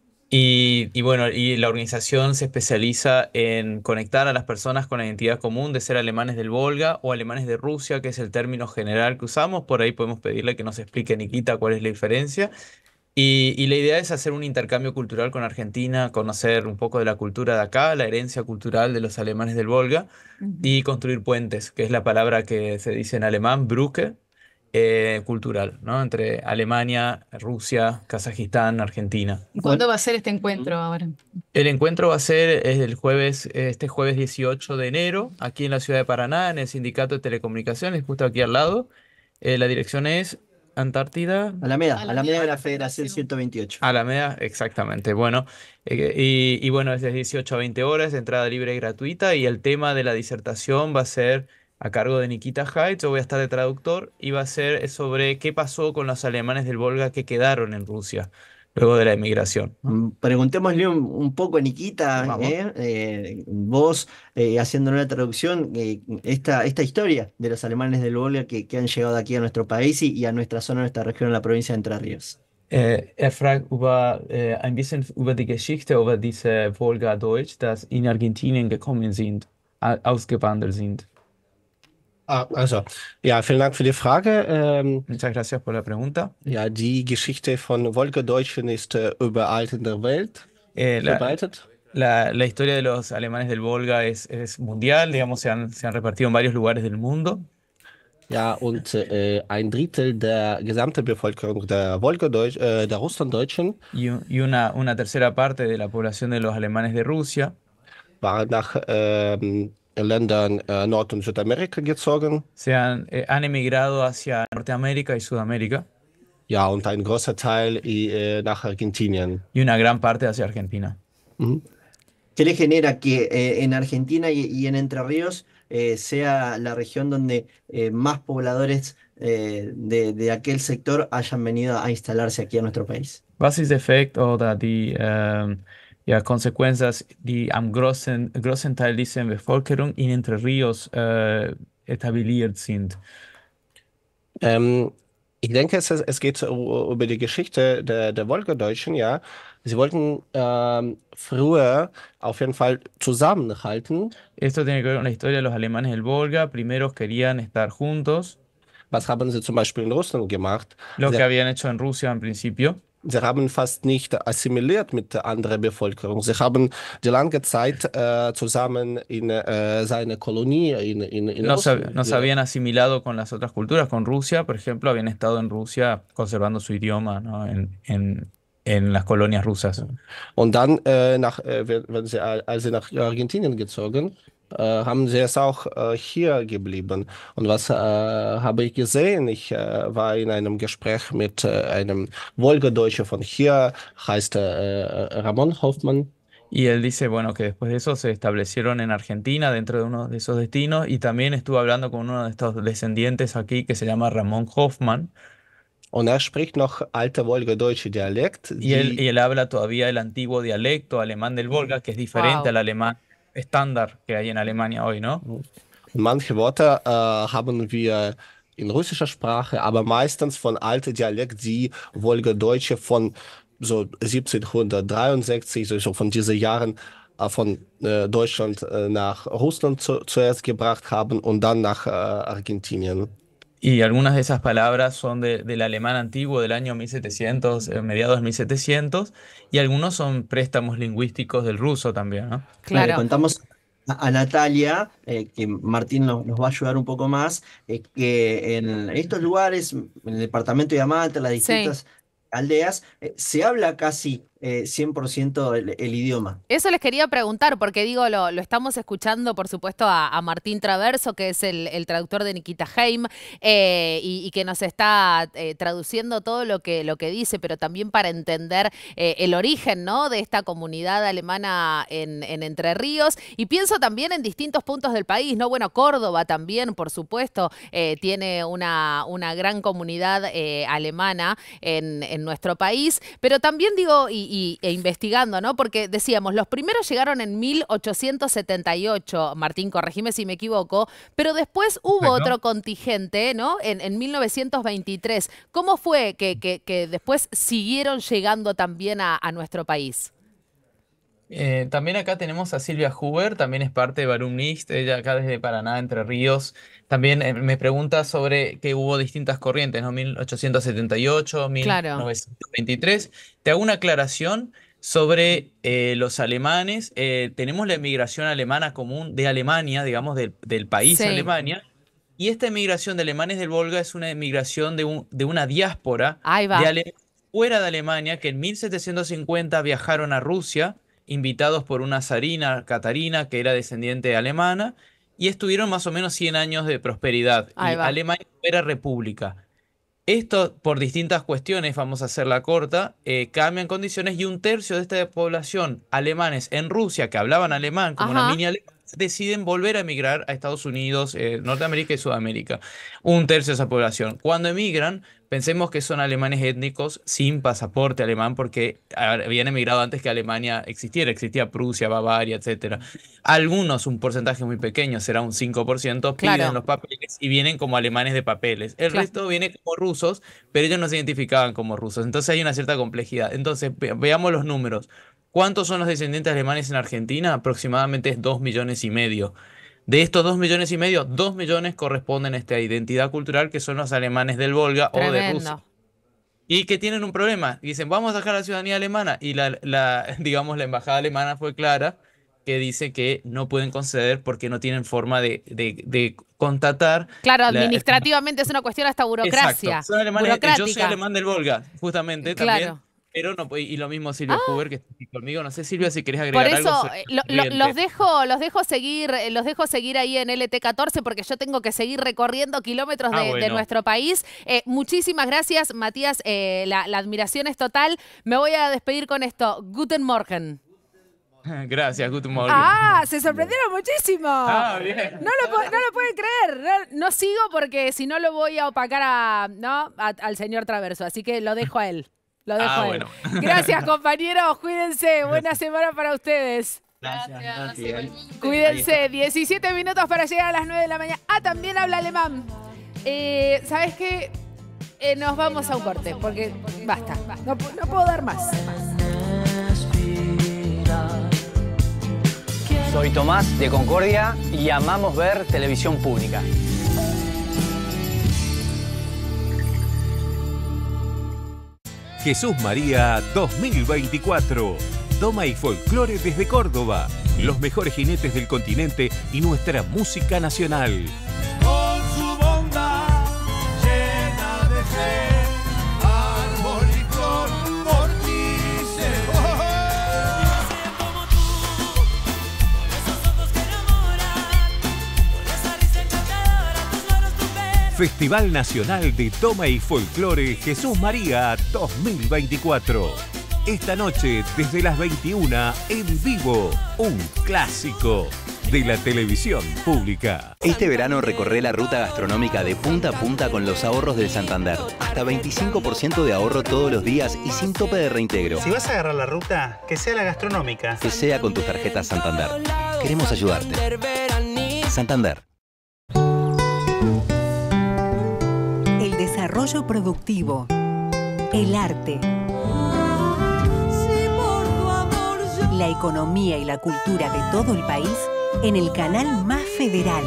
Y bueno, y la organización se especializa en conectar a las personas con la identidad común de ser alemanes del Volga o alemanes de Rusia, que es el término general que usamos. Por ahí podemos pedirle que nos explique, Nikita, cuál es la diferencia. Y la idea es hacer un intercambio cultural con Argentina, conocer un poco de la cultura de acá, la herencia cultural de los alemanes del Volga, y construir puentes, que es la palabra que se dice en alemán, Brücke, cultural, ¿no? Entre Alemania, Rusia, Kazajistán, Argentina. ¿Y cuándo va a ser este encuentro ahora? El encuentro va a ser este jueves 18 de enero, aquí en la ciudad de Paraná, en el Sindicato de Telecomunicaciones, justo aquí al lado. La dirección es Antártida. Alameda de la Federación 128. Alameda, exactamente. Bueno, y bueno, es de 18 a 20 horas, entrada libre y gratuita, y el tema de la disertación va a ser a cargo de Nikita Haidt. Yo voy a estar de traductor y va a ser sobre qué pasó con los alemanes del Volga que quedaron en Rusia luego de la emigración, ¿no? Preguntémosle un poco a Nikita, vos haciendo una traducción, esta historia de los alemanes del Volga que han llegado aquí a nuestro país y a nuestra zona, a nuestra región, en la provincia de Entre Ríos. Fragt ein bisschen über die Geschichte über diese Volga-Deutsch, das in Argentinien gekommen sind, ausgewandert sind. Vielen Dank für die Frage. Muchas gracias por la pregunta. Ja, die Geschichte von Wolgadeutschen ist überall in der Welt verbreitet. La historia de los alemanes del Volga es mundial, digamos, se han repartido en varios lugares del mundo. Ja, und ein Drittel der gesamten Bevölkerung der Russlanddeutschen y una tercera parte de la población de los alemanes de Rusia waren nach Ländern Nord- und Südamerika gezogen. Han emigrado hacia Norteamérica y Sudamérica. Ja, und ein großer Teil nach Argentinien. Y una gran parte hacia Argentina. ¿Qué le genera que en Argentina y en Entre Ríos sea la región donde más pobladores de aquel sector hayan venido a instalarse aquí a nuestro país? Was ist der Effekt oder die Konsequenzen, die am großen Teil dieser Bevölkerung in Entre Ríos etabliert sind? Ich denke, es geht über die Geschichte der Wolgadeutschen, ja. Sie wollten früher auf jeden Fall zusammenhalten. Esto tiene que ver con la historia de los alemanes del Volga. Primero querían estar juntos. Was haben sie zum Beispiel in Russland gemacht? Lo que habían hecho en Rusia en principio. Sie haben fast nicht assimiliert mit der anderen Bevölkerung. Sie haben die lange Zeit zusammen in seine Kolonie in no se habían asimilado con las otras culturas. Con Rusia, por ejemplo, habían estado en Rusia conservando su idioma, ¿no? en las colonias rusas. Und dann, als sie nach Argentinien gezogen, haben sie es auch hier geblieben. Und was habe ich gesehen? Ich war in einem Gespräch mit einem Wolgadeutscher von hier, heißt Ramón Hoffmann. Y él dice, bueno, que después de eso se establecieron en Argentina, dentro de uno de esos destinos, y también estuvo hablando con uno de estos descendientes aquí que se llama Ramón Hoffmann. Und spricht noch alte Wolgadeutsche Dialekt. Y él habla todavía el antiguo dialecto alemán del Volga, que es diferente al alemán estándar que hay en Alemania hoy, ¿no? Manche Worte haben wir in russischer Sprache, aber meistens von alten Dialekt, die Wolgadeutsche von so 1763, so von diesen Jahren von Deutschland nach Russland zuerst gebracht haben und dann nach Argentinien. Y algunas de esas palabras son del alemán antiguo del año 1700, mediados del 1700, y algunos son préstamos lingüísticos del ruso también, ¿no? Claro. Le contamos a Natalia, que Martín nos va a ayudar un poco más, que en estos lugares, en el departamento de Amante, las distintas aldeas, se habla casi 100% el idioma. Eso les quería preguntar, porque digo, lo estamos escuchando, por supuesto, a Martín Traverso, que es el traductor de Nikita Heim, y que nos está traduciendo todo lo que dice, pero también para entender el origen, ¿no?, de esta comunidad alemana en Entre Ríos. Y pienso también en distintos puntos del país, ¿no? Bueno, Córdoba también, por supuesto, tiene una gran comunidad alemana en nuestro país, pero también digo, e investigando, ¿no? Porque decíamos, los primeros llegaron en 1878, Martín, corregime si me equivoco, pero después hubo otro contingente, ¿no? En 1923. ¿Cómo fue que después siguieron llegando también a nuestro país? También acá tenemos a Silvia Huber, también es parte de Warum Nicht, ella acá desde Paraná, Entre Ríos. También me pregunta sobre que hubo distintas corrientes, ¿no? 1878, 1923. Te hago una aclaración sobre los alemanes. Tenemos la emigración alemana común de Alemania, digamos, del país Alemania. Y esta emigración de alemanes del Volga es una emigración de una diáspora de alemanes fuera de Alemania que en 1750 viajaron a Rusia, invitados por una zarina, Catarina, que era descendiente alemana, y estuvieron más o menos 100 años de prosperidad. Y Alemania era república. Esto, por distintas cuestiones, vamos a hacerla corta, cambian condiciones y un tercio de esta población, alemanes en Rusia, que hablaban alemán, como una mini alemana, deciden volver a emigrar a Estados Unidos, Norteamérica y Sudamérica. Un tercio de esa población. Cuando emigran, pensemos que son alemanes étnicos sin pasaporte alemán porque habían emigrado antes que Alemania existiera. Existía Prusia, Bavaria, etc. Algunos, un porcentaje muy pequeño, será un 5%, piden los papeles y vienen como alemanes de papeles. El resto viene como rusos, pero ellos no se identificaban como rusos. Entonces hay una cierta complejidad. Entonces, veamos los números. ¿Cuántos son los descendientes alemanes en Argentina? Aproximadamente es 2,5 millones. De estos 2,5 millones, 2 millones corresponden a esta identidad cultural que son los alemanes del Volga o de Rusia. Y que tienen un problema. Dicen, vamos a dejar la ciudadanía alemana. Y digamos, la embajada alemana fue clara, que dice que no pueden conceder porque no tienen forma de constatar. Claro, administrativamente es una cuestión hasta burocracia. Exacto. Son alemanes, yo soy alemán del Volga, justamente, también. Pero no, y lo mismo Silvia Huber, que está aquí conmigo. No sé, Silvia, si querés agregar algo. Por eso los dejo seguir ahí en LT14 porque yo tengo que seguir recorriendo kilómetros de nuestro país. Muchísimas gracias, Matías. La admiración es total. Me voy a despedir con esto. Guten Morgen. Gracias, Guten Morgen. Se sorprendieron muchísimo. Bien. No lo pueden creer. No sigo porque si no lo voy a opacar al señor Traverso. Así que lo dejo a él. Lo dejo a él. Bueno. Gracias, compañeros. Cuídense. Buena semana para ustedes. Gracias. Cuídense. 17 minutos para llegar a las 9 de la mañana. También habla alemán. ¿Sabes qué? Nos vamos a un corte porque basta. No puedo dar más. Soy Tomás de Concordia y amamos ver televisión pública. Jesús María 2024. Doma y folclore desde Córdoba. Los mejores jinetes del continente y nuestra música nacional. Con su bondad llena de fe, árbol y flor, por ti Festival Nacional de Toma y Folclore Jesús María 2024. Esta noche, desde las 21, en vivo, un clásico de la televisión pública. Este verano recorre la ruta gastronómica de punta a punta con los ahorros del Santander. Hasta 25% de ahorro todos los días y sin tope de reintegro. Si vas a agarrar la ruta, que sea la gastronómica. Que sea con tus tarjetas Santander. Queremos ayudarte. Santander. El desarrollo productivo. El arte. La economía y la cultura de todo el país en el canal más federal.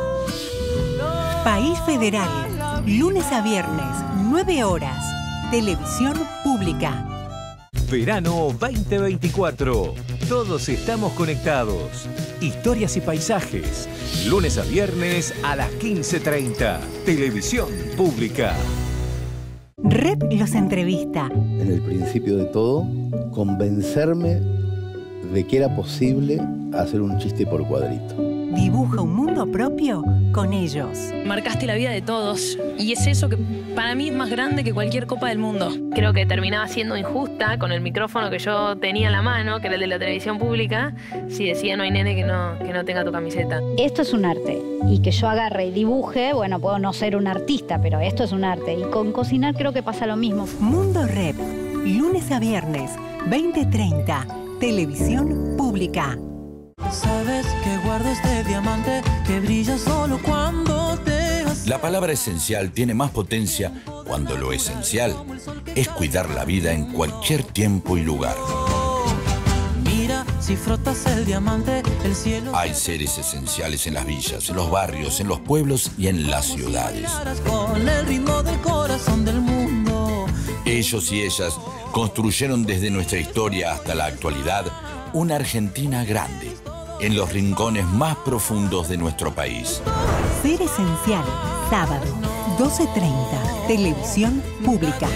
País Federal, lunes a viernes, 9 horas. Televisión pública. Verano 2024. Todos estamos conectados. Historias y paisajes. Lunes a viernes a las 15:30. Televisión pública. Rep los entrevista. En el principio de todo, convencerme de que era posible hacer un chiste por cuadrito. Dibuja un mundo propio con ellos. Marcaste la vida de todos y es eso que para mí es más grande que cualquier copa del mundo. Creo que terminaba siendo injusta con el micrófono que yo tenía en la mano, que era el de la televisión pública, si decía no hay nene que no tenga tu camiseta. Esto es un arte y que yo agarre y dibuje, bueno, puedo no ser un artista, pero esto es un arte y con cocinar creo que pasa lo mismo. Mundo Rep, lunes a viernes, 20:30. Televisión pública. Sabes que guardo este diamante que brilla solo cuando te has... La palabra esencial tiene más potencia cuando lo esencial es cuidar la vida en cualquier tiempo y lugar. Mira, si frotas el diamante, el cielo... Hay seres esenciales en las villas, en los barrios, en los pueblos y en las ciudades. Con el ritmo del corazón del mundo. Ellos y ellas construyeron desde nuestra historia hasta la actualidad una Argentina grande, en los rincones más profundos de nuestro país. Ser esencial, sábado, 12:30. Televisión pública.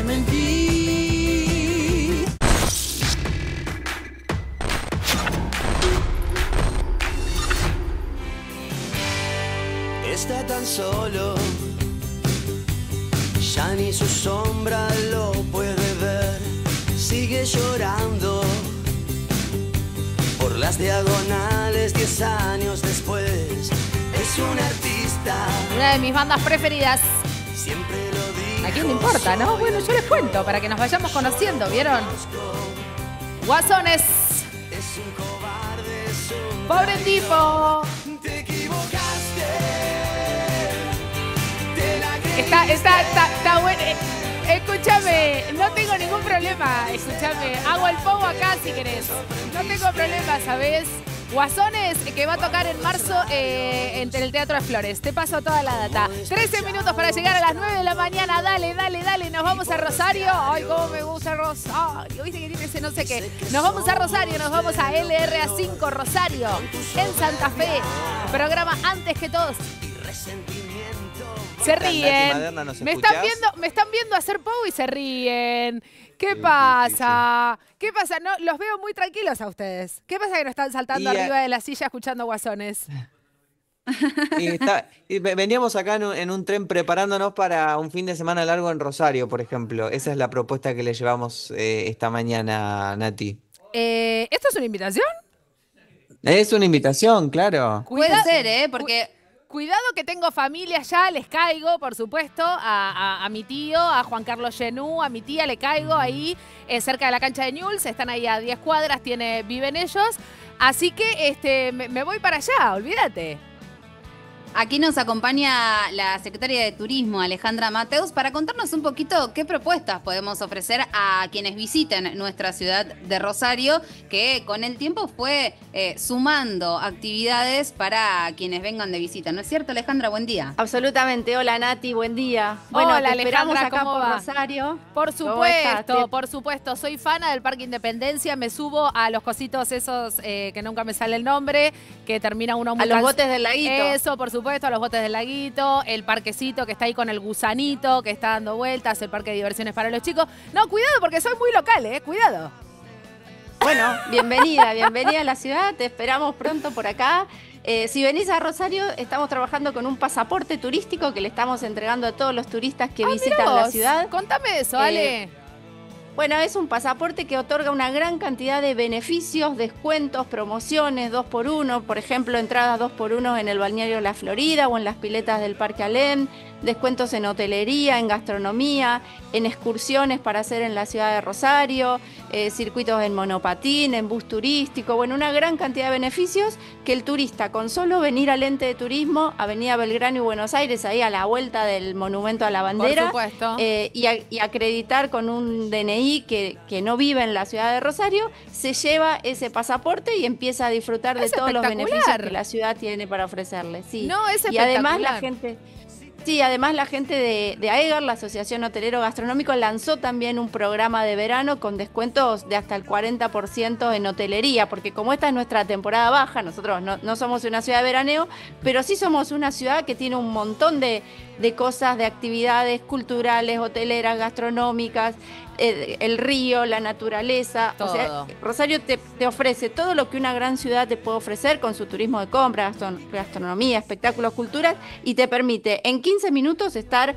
Está tan solo, ya ni su sombra lo puede ver. Sigue llorando por las diagonales 10 años después. Es un artista. Una de mis bandas preferidas. Siempre lo digo. ¿A quién le importa, no? Bueno, yo les cuento para que nos vayamos conociendo, ¿vieron? Guasones. Es un cobarde, es un pobre tipo. Te equivocaste. Está bueno. Escúchame, no tengo ningún problema. Escúchame, hago el pogo acá si querés. No tengo problema, ¿sabés? Guasones, que va a tocar en marzo en el Teatro de Flores. Te paso toda la data. 13 minutos para llegar a las 9 de la mañana. Dale. Nos vamos a Rosario. Ay, cómo me gusta Rosario. Viste que tiene ese no sé qué. Nos vamos a Rosario, nos vamos a LRA5 Rosario, en Santa Fe. Programa antes que todos. Se ríen. Me están viendo hacer pogo y se ríen. ¿Qué pasa? ¿Qué pasa? No, los veo muy tranquilos a ustedes. ¿Qué pasa que no están saltando arriba de la silla escuchando Guasones? Veníamos acá en un tren preparándonos para un fin de semana largo en Rosario, por ejemplo. Esa es la propuesta que le llevamos esta mañana, Nati. ¿Esto es una invitación? Es una invitación, claro. Puede ser, porque... Cuidado que tengo familia allá, les caigo, por supuesto, a mi tío, a Juan Carlos Genú, a mi tía, le caigo ahí cerca de la cancha de Newell's, están ahí a 10 cuadras, viven ellos, así que me voy para allá, olvídate. Aquí nos acompaña la secretaria de Turismo, Alejandra Mateus, para contarnos un poquito qué propuestas podemos ofrecer a quienes visiten nuestra ciudad de Rosario, que con el tiempo fue sumando actividades para quienes vengan de visita. ¿No es cierto, Alejandra? Buen día. Absolutamente. Hola, Nati. Buen día. Bueno, hola, te esperamos Alejandra, acá ¿cómo por va? Rosario. Por supuesto. Soy fana del Parque Independencia. Me subo a los cositos esos que nunca me sale el nombre, que termina uno muy A los botes del laguito. Eso, por supuesto, a los botes del laguito, el parquecito que está ahí con el gusanito, que está dando vueltas, el parque de diversiones para los chicos. No, cuidado, porque soy muy local, cuidado. Bueno, bienvenida a la ciudad, te esperamos pronto por acá. Si venís a Rosario, estamos trabajando con un pasaporte turístico que le estamos entregando a todos los turistas que visitan la ciudad. Contame eso, Ale. Bueno, es un pasaporte que otorga una gran cantidad de beneficios, descuentos, promociones, 2x1, por ejemplo, entradas 2x1 en el balneario La Florida o en las piletas del Parque Alem, descuentos en hotelería, en gastronomía, en excursiones para hacer en la ciudad de Rosario, circuitos en monopatín, en bus turístico, bueno, una gran cantidad de beneficios que el turista con solo venir al ente de turismo, Avenida Belgrano y Buenos Aires, ahí a la vuelta del Monumento a la Bandera, por supuesto. Y acreditar con un DNI que no vive en la ciudad de Rosario, se lleva ese pasaporte y empieza a disfrutar de todos los beneficios que la ciudad tiene para ofrecerle. Sí. No, es y además espectacular. la gente... Sí, además la gente de AEGAR, la Asociación Hotelero Gastronómico, lanzó también un programa de verano con descuentos de hasta el 40% en hotelería, porque como esta es nuestra temporada baja, nosotros no somos una ciudad de veraneo, pero sí somos una ciudad que tiene un montón de cosas, de actividades culturales, hoteleras, gastronómicas, el río, la naturaleza. Todo. O sea, Rosario te ofrece todo lo que una gran ciudad te puede ofrecer con su turismo de compra, gastronomía, espectáculos, culturas, y te permite en 15 minutos estar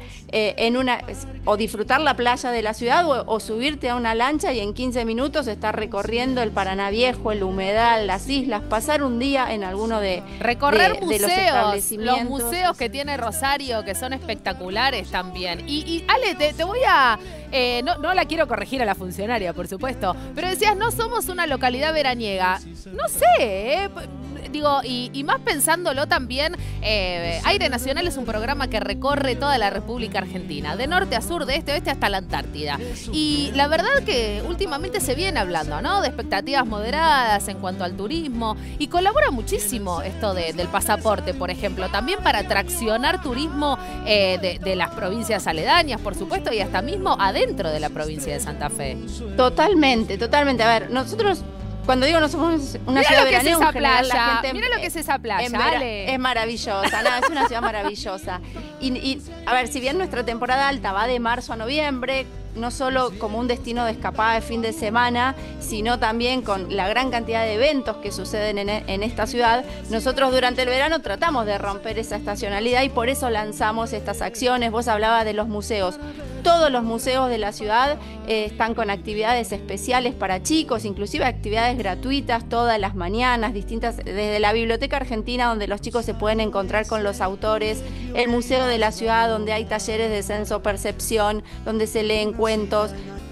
o disfrutar la playa de la ciudad o subirte a una lancha y en 15 minutos estar recorriendo el Paraná Viejo, el Humedal, las islas, pasar un día en alguno de Recorrer de los museos, establecimientos. los museos que tiene Rosario, que son espectaculares también. Y Ale, te voy a... no la quiero corregir a la funcionaria, por supuesto, pero decías, no somos una localidad veraniega. No sé, digo, y más pensándolo también, Aire Nacional es un programa que recorre toda la República Argentina, de norte a sur, de este a oeste hasta la Antártida. Y la verdad que últimamente se viene hablando, ¿no? De expectativas moderadas en cuanto al turismo, y colabora muchísimo esto del pasaporte, por ejemplo, también para traccionar turismo de las provincias aledañas, por supuesto, y hasta mismo adentro de la provincia de Santa Fe. Totalmente, totalmente. A ver, nosotros, cuando digo no somos una ciudad veraneo, en general la gente... Mira lo que es esa playa, Ale. Es maravillosa, es una ciudad maravillosa. Y, a ver, si bien nuestra temporada alta va de marzo a noviembre, no solo como un destino de escapada de fin de semana, sino también con la gran cantidad de eventos que suceden en esta ciudad, nosotros durante el verano tratamos de romper esa estacionalidad y por eso lanzamos estas acciones. Vos hablabas de los museos. Todos los museos de la ciudad están con actividades especiales para chicos, inclusive actividades gratuitas todas las mañanas, distintas, desde la Biblioteca Argentina, donde los chicos se pueden encontrar con los autores, el Museo de la Ciudad, donde hay talleres de senso-percepción, donde se leen cuentos,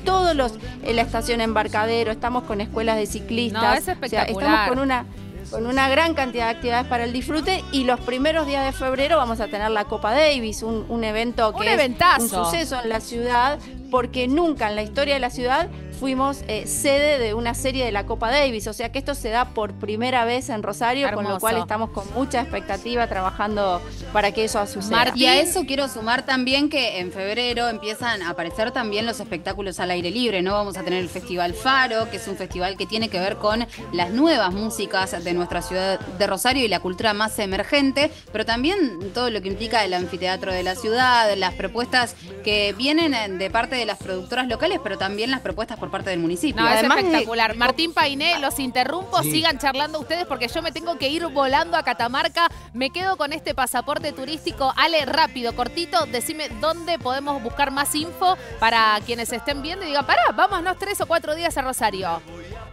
en la estación Embarcadero, estamos con escuelas de ciclistas. No, es espectacular. O sea, estamos con una gran cantidad de actividades para el disfrute, y los primeros días de febrero vamos a tener la Copa Davis, un evento que es un suceso en la ciudad, porque nunca en la historia de la ciudad fuimos sede de una serie de la Copa Davis, o sea que esto se da por primera vez en Rosario, Hermoso. Con lo cual estamos con mucha expectativa trabajando para que eso suceda. Y a eso quiero sumar también que en febrero empiezan a aparecer también los espectáculos al aire libre, ¿no? Vamos a tener el Festival Faro, que es un festival que tiene que ver con las nuevas músicas de nuestra ciudad de Rosario y la cultura más emergente, pero también todo lo que implica el anfiteatro de la ciudad, las propuestas que vienen de parte de las productoras locales, pero también las propuestas por parte del municipio. No, es Además espectacular. Martín Painé, los interrumpo, sigan charlando ustedes porque yo me tengo que ir volando a Catamarca. Me quedo con este pasaporte turístico. Ale, rápido, cortito, decime dónde podemos buscar más info para quienes estén viendo y digan, pará, vámonos 3 o 4 días a Rosario.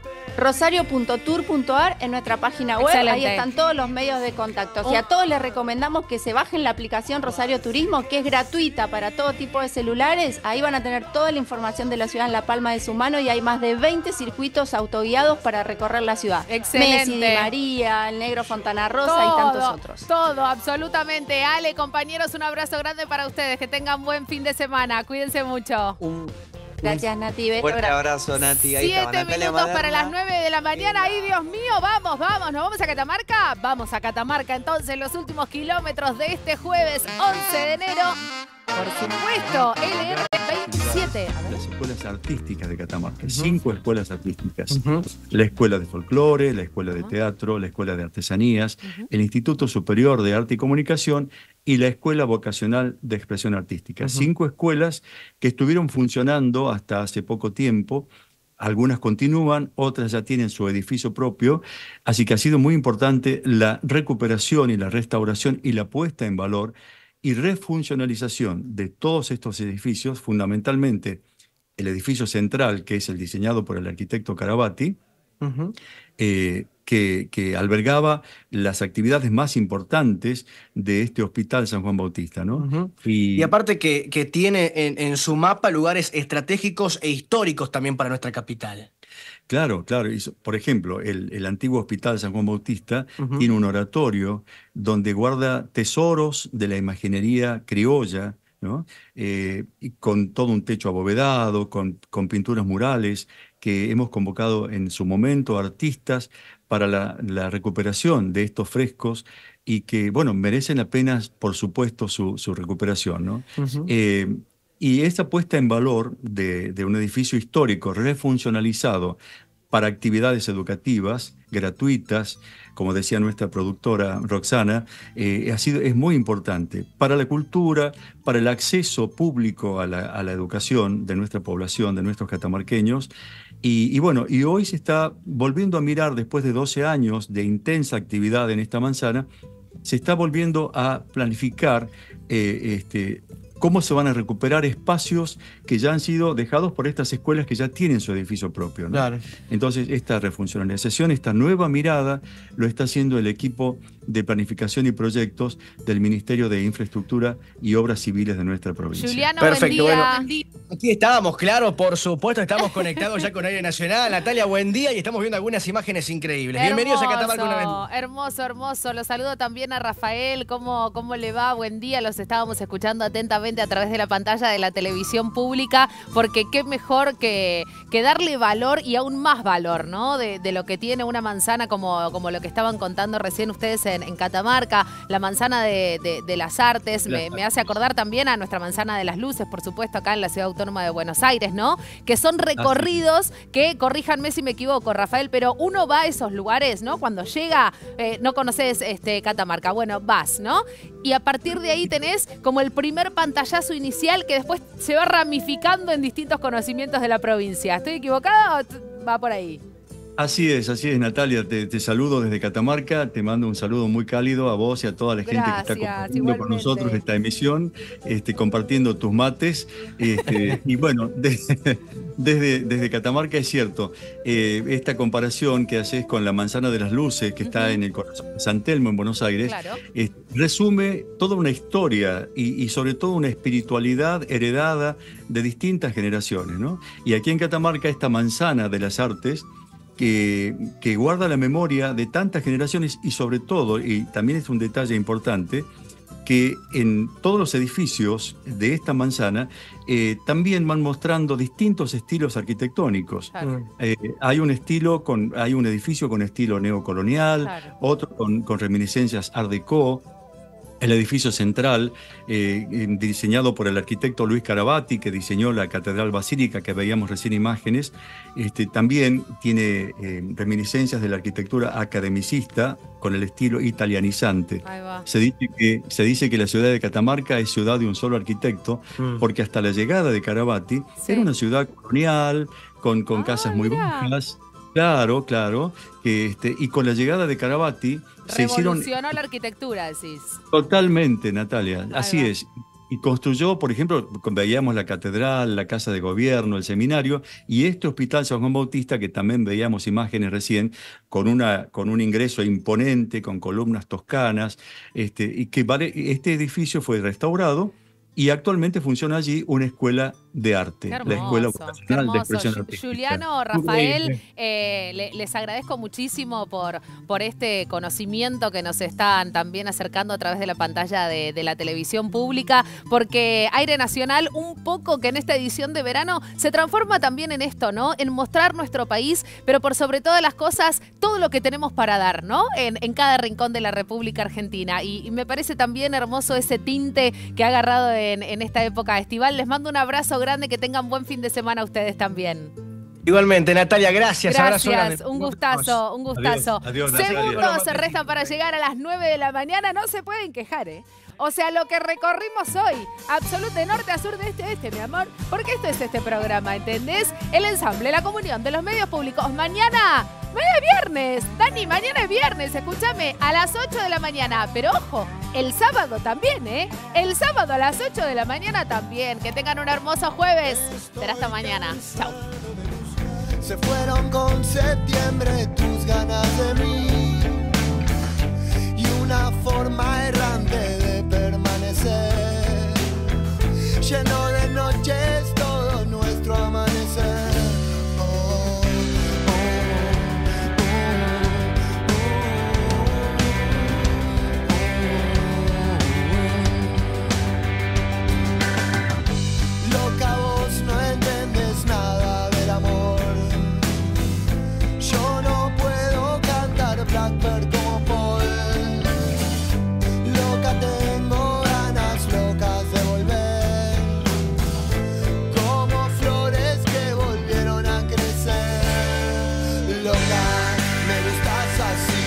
Rosario.tour.ar en nuestra página web. Excelente. Ahí están todos los medios de contacto. Y a todos les recomendamos que se bajen la aplicación Rosario Turismo, que es gratuita para todo tipo de celulares. Ahí van a tener toda la información de la ciudad en la palma de su mano y hay más de 20 circuitos autoguiados para recorrer la ciudad. Excelente. Messi, Di María, el Negro Fontana Rosa Todo, y tantos otros. Todo, absolutamente. Ale, compañeros, un abrazo grande para ustedes. Que tengan buen fin de semana. Cuídense mucho. Gracias, Nati. Fuerte abrazo, Nati. Ahí 7 estaba Natalia minutos para Maderna. las 9 de la mañana. ¡Ay, Dios mío! Vamos. ¿Nos vamos a Catamarca? Vamos a Catamarca. Entonces, los últimos kilómetros de este jueves 11 de enero. Por supuesto, LR27. Las escuelas artísticas de Catamarca, 5 escuelas artísticas. La Escuela de Folclore, la Escuela de Teatro, la Escuela de Artesanías, el Instituto Superior de Arte y Comunicación y la Escuela Vocacional de Expresión Artística. 5 escuelas que estuvieron funcionando hasta hace poco tiempo algunas continúan, otras ya tienen su edificio propio, así que ha sido muy importante la recuperación y la restauración y la puesta en valor y refuncionalización de todos estos edificios, fundamentalmente el edificio central, que es el diseñado por el arquitecto Carabati, que albergaba las actividades más importantes de este Hospital San Juan Bautista, ¿no? Y aparte que tiene en su mapa lugares estratégicos e históricos también para nuestra capital. Claro, claro. Por ejemplo, el antiguo Hospital San Juan Bautista tiene un oratorio donde guarda tesoros de la imaginería criolla, ¿no? Y con todo un techo abovedado, con pinturas murales, que hemos convocado en su momento artistas para la recuperación de estos frescos y que, bueno, merecen la pena, por supuesto, su recuperación, ¿no? Y esta puesta en valor de un edificio histórico refuncionalizado para actividades educativas gratuitas, como decía nuestra productora Roxana, es muy importante para la cultura, para el acceso público a la educación de nuestra población, de nuestros catamarqueños. Y bueno, y hoy se está volviendo a mirar, después de 12 años de intensa actividad en esta manzana, se está volviendo a planificar cómo se van a recuperar espacios que ya han sido dejados por estas escuelas que ya tienen su edificio propio, ¿no? Claro. Entonces, esta refuncionalización, esta nueva mirada, lo está haciendo el equipo de planificación y proyectos del Ministerio de Infraestructura y Obras Civiles de nuestra provincia. Juliano, Perfecto, buen día. bueno, aquí estábamos, claro, por supuesto, estamos conectados ya con Aire Nacional. Natalia, buen día, y estamos viendo algunas imágenes increíbles. Bienvenidos a Catamarca una vez más. Hermoso, hermoso. Los saludo también a Rafael. ¿Cómo le va? Buen día. Los estábamos escuchando atentamente a través de la pantalla de la televisión pública, porque qué mejor que darle valor y aún más valor, ¿no? De lo que tiene una manzana como lo que estaban contando recién ustedes en Catamarca, la manzana de las artes. Me hace acordar también a nuestra manzana de las luces, por supuesto, acá en la Ciudad Autónoma de Buenos Aires, ¿no? Que son recorridos que, corríjanme si me equivoco, Rafael, pero uno va a esos lugares, ¿no? Cuando llega, no conoces Catamarca, bueno, vas, ¿no? Y a partir de ahí tenés como el primer pantallazo inicial que después se va ramificando en distintos conocimientos de la provincia. ¿Estoy equivocada o va por ahí? Así es, Natalia. Te saludo desde Catamarca, te mando un saludo muy cálido a vos y a toda la gente que está compartiendo con nosotros esta emisión, compartiendo tus mates. Y bueno, desde Catamarca es cierto, esta comparación que haces con la manzana de las luces que está en el corazón de San Telmo, en Buenos Aires, resume toda una historia y sobre todo una espiritualidad heredada de distintas generaciones, ¿no? Y aquí en Catamarca esta manzana de las artes, que guarda la memoria de tantas generaciones y sobre todo, y también es un detalle importante, que en todos los edificios de esta manzana también van mostrando distintos estilos arquitectónicos. Claro. Hay un edificio con estilo neocolonial, claro, otro con reminiscencias Art Deco. El edificio central, diseñado por el arquitecto Luis Carabati, que diseñó la Catedral Basílica, que veíamos recién imágenes, también tiene reminiscencias de la arquitectura academicista con el estilo italianizante. Se dice que la ciudad de Catamarca es ciudad de un solo arquitecto, porque hasta la llegada de Carabati era una ciudad colonial, con casas muy bajas. Claro, y con la llegada de Carabati revolucionó la arquitectura, decís. Totalmente, Natalia, así es. Y construyó, por ejemplo, veíamos la catedral, la casa de gobierno, el seminario, y este Hospital San Juan Bautista, que también veíamos imágenes recién, con un ingreso imponente, con columnas toscanas, y que este edificio fue restaurado. Y actualmente funciona allí una escuela de arte, la Escuela Vocacional de Expresión Artística. Juliano, Rafael, les agradezco muchísimo por este conocimiento que nos están también acercando a través de la pantalla de la televisión pública, porque Aire Nacional, un poco que en esta edición de verano se transforma también en esto, ¿no? En mostrar nuestro país, pero por sobre todas las cosas, todo lo que tenemos para dar, ¿no? En cada rincón de la República Argentina. Y me parece también hermoso ese tinte que ha agarrado en esta época estival. Les mando un abrazo grande, que tengan buen fin de semana ustedes también. Igualmente, Natalia, gracias. Abrazo grande. Un gustazo, un gustazo. Adiós, Segundos se restan para llegar a las 9 de la mañana, no se pueden quejar, O sea, lo que recorrimos hoy. Absoluto de norte a sur, de este a este, mi amor. Porque esto es este programa, ¿entendés? El ensamble, la comunión de los medios públicos. Mañana es viernes. Dani, mañana es viernes. Escúchame, a las 8 de la mañana. Pero ojo, el sábado también, ¿eh? El sábado a las 8 de la mañana también. Que tengan un hermoso jueves. Será hasta mañana. Chau. Se fueron con septiembre.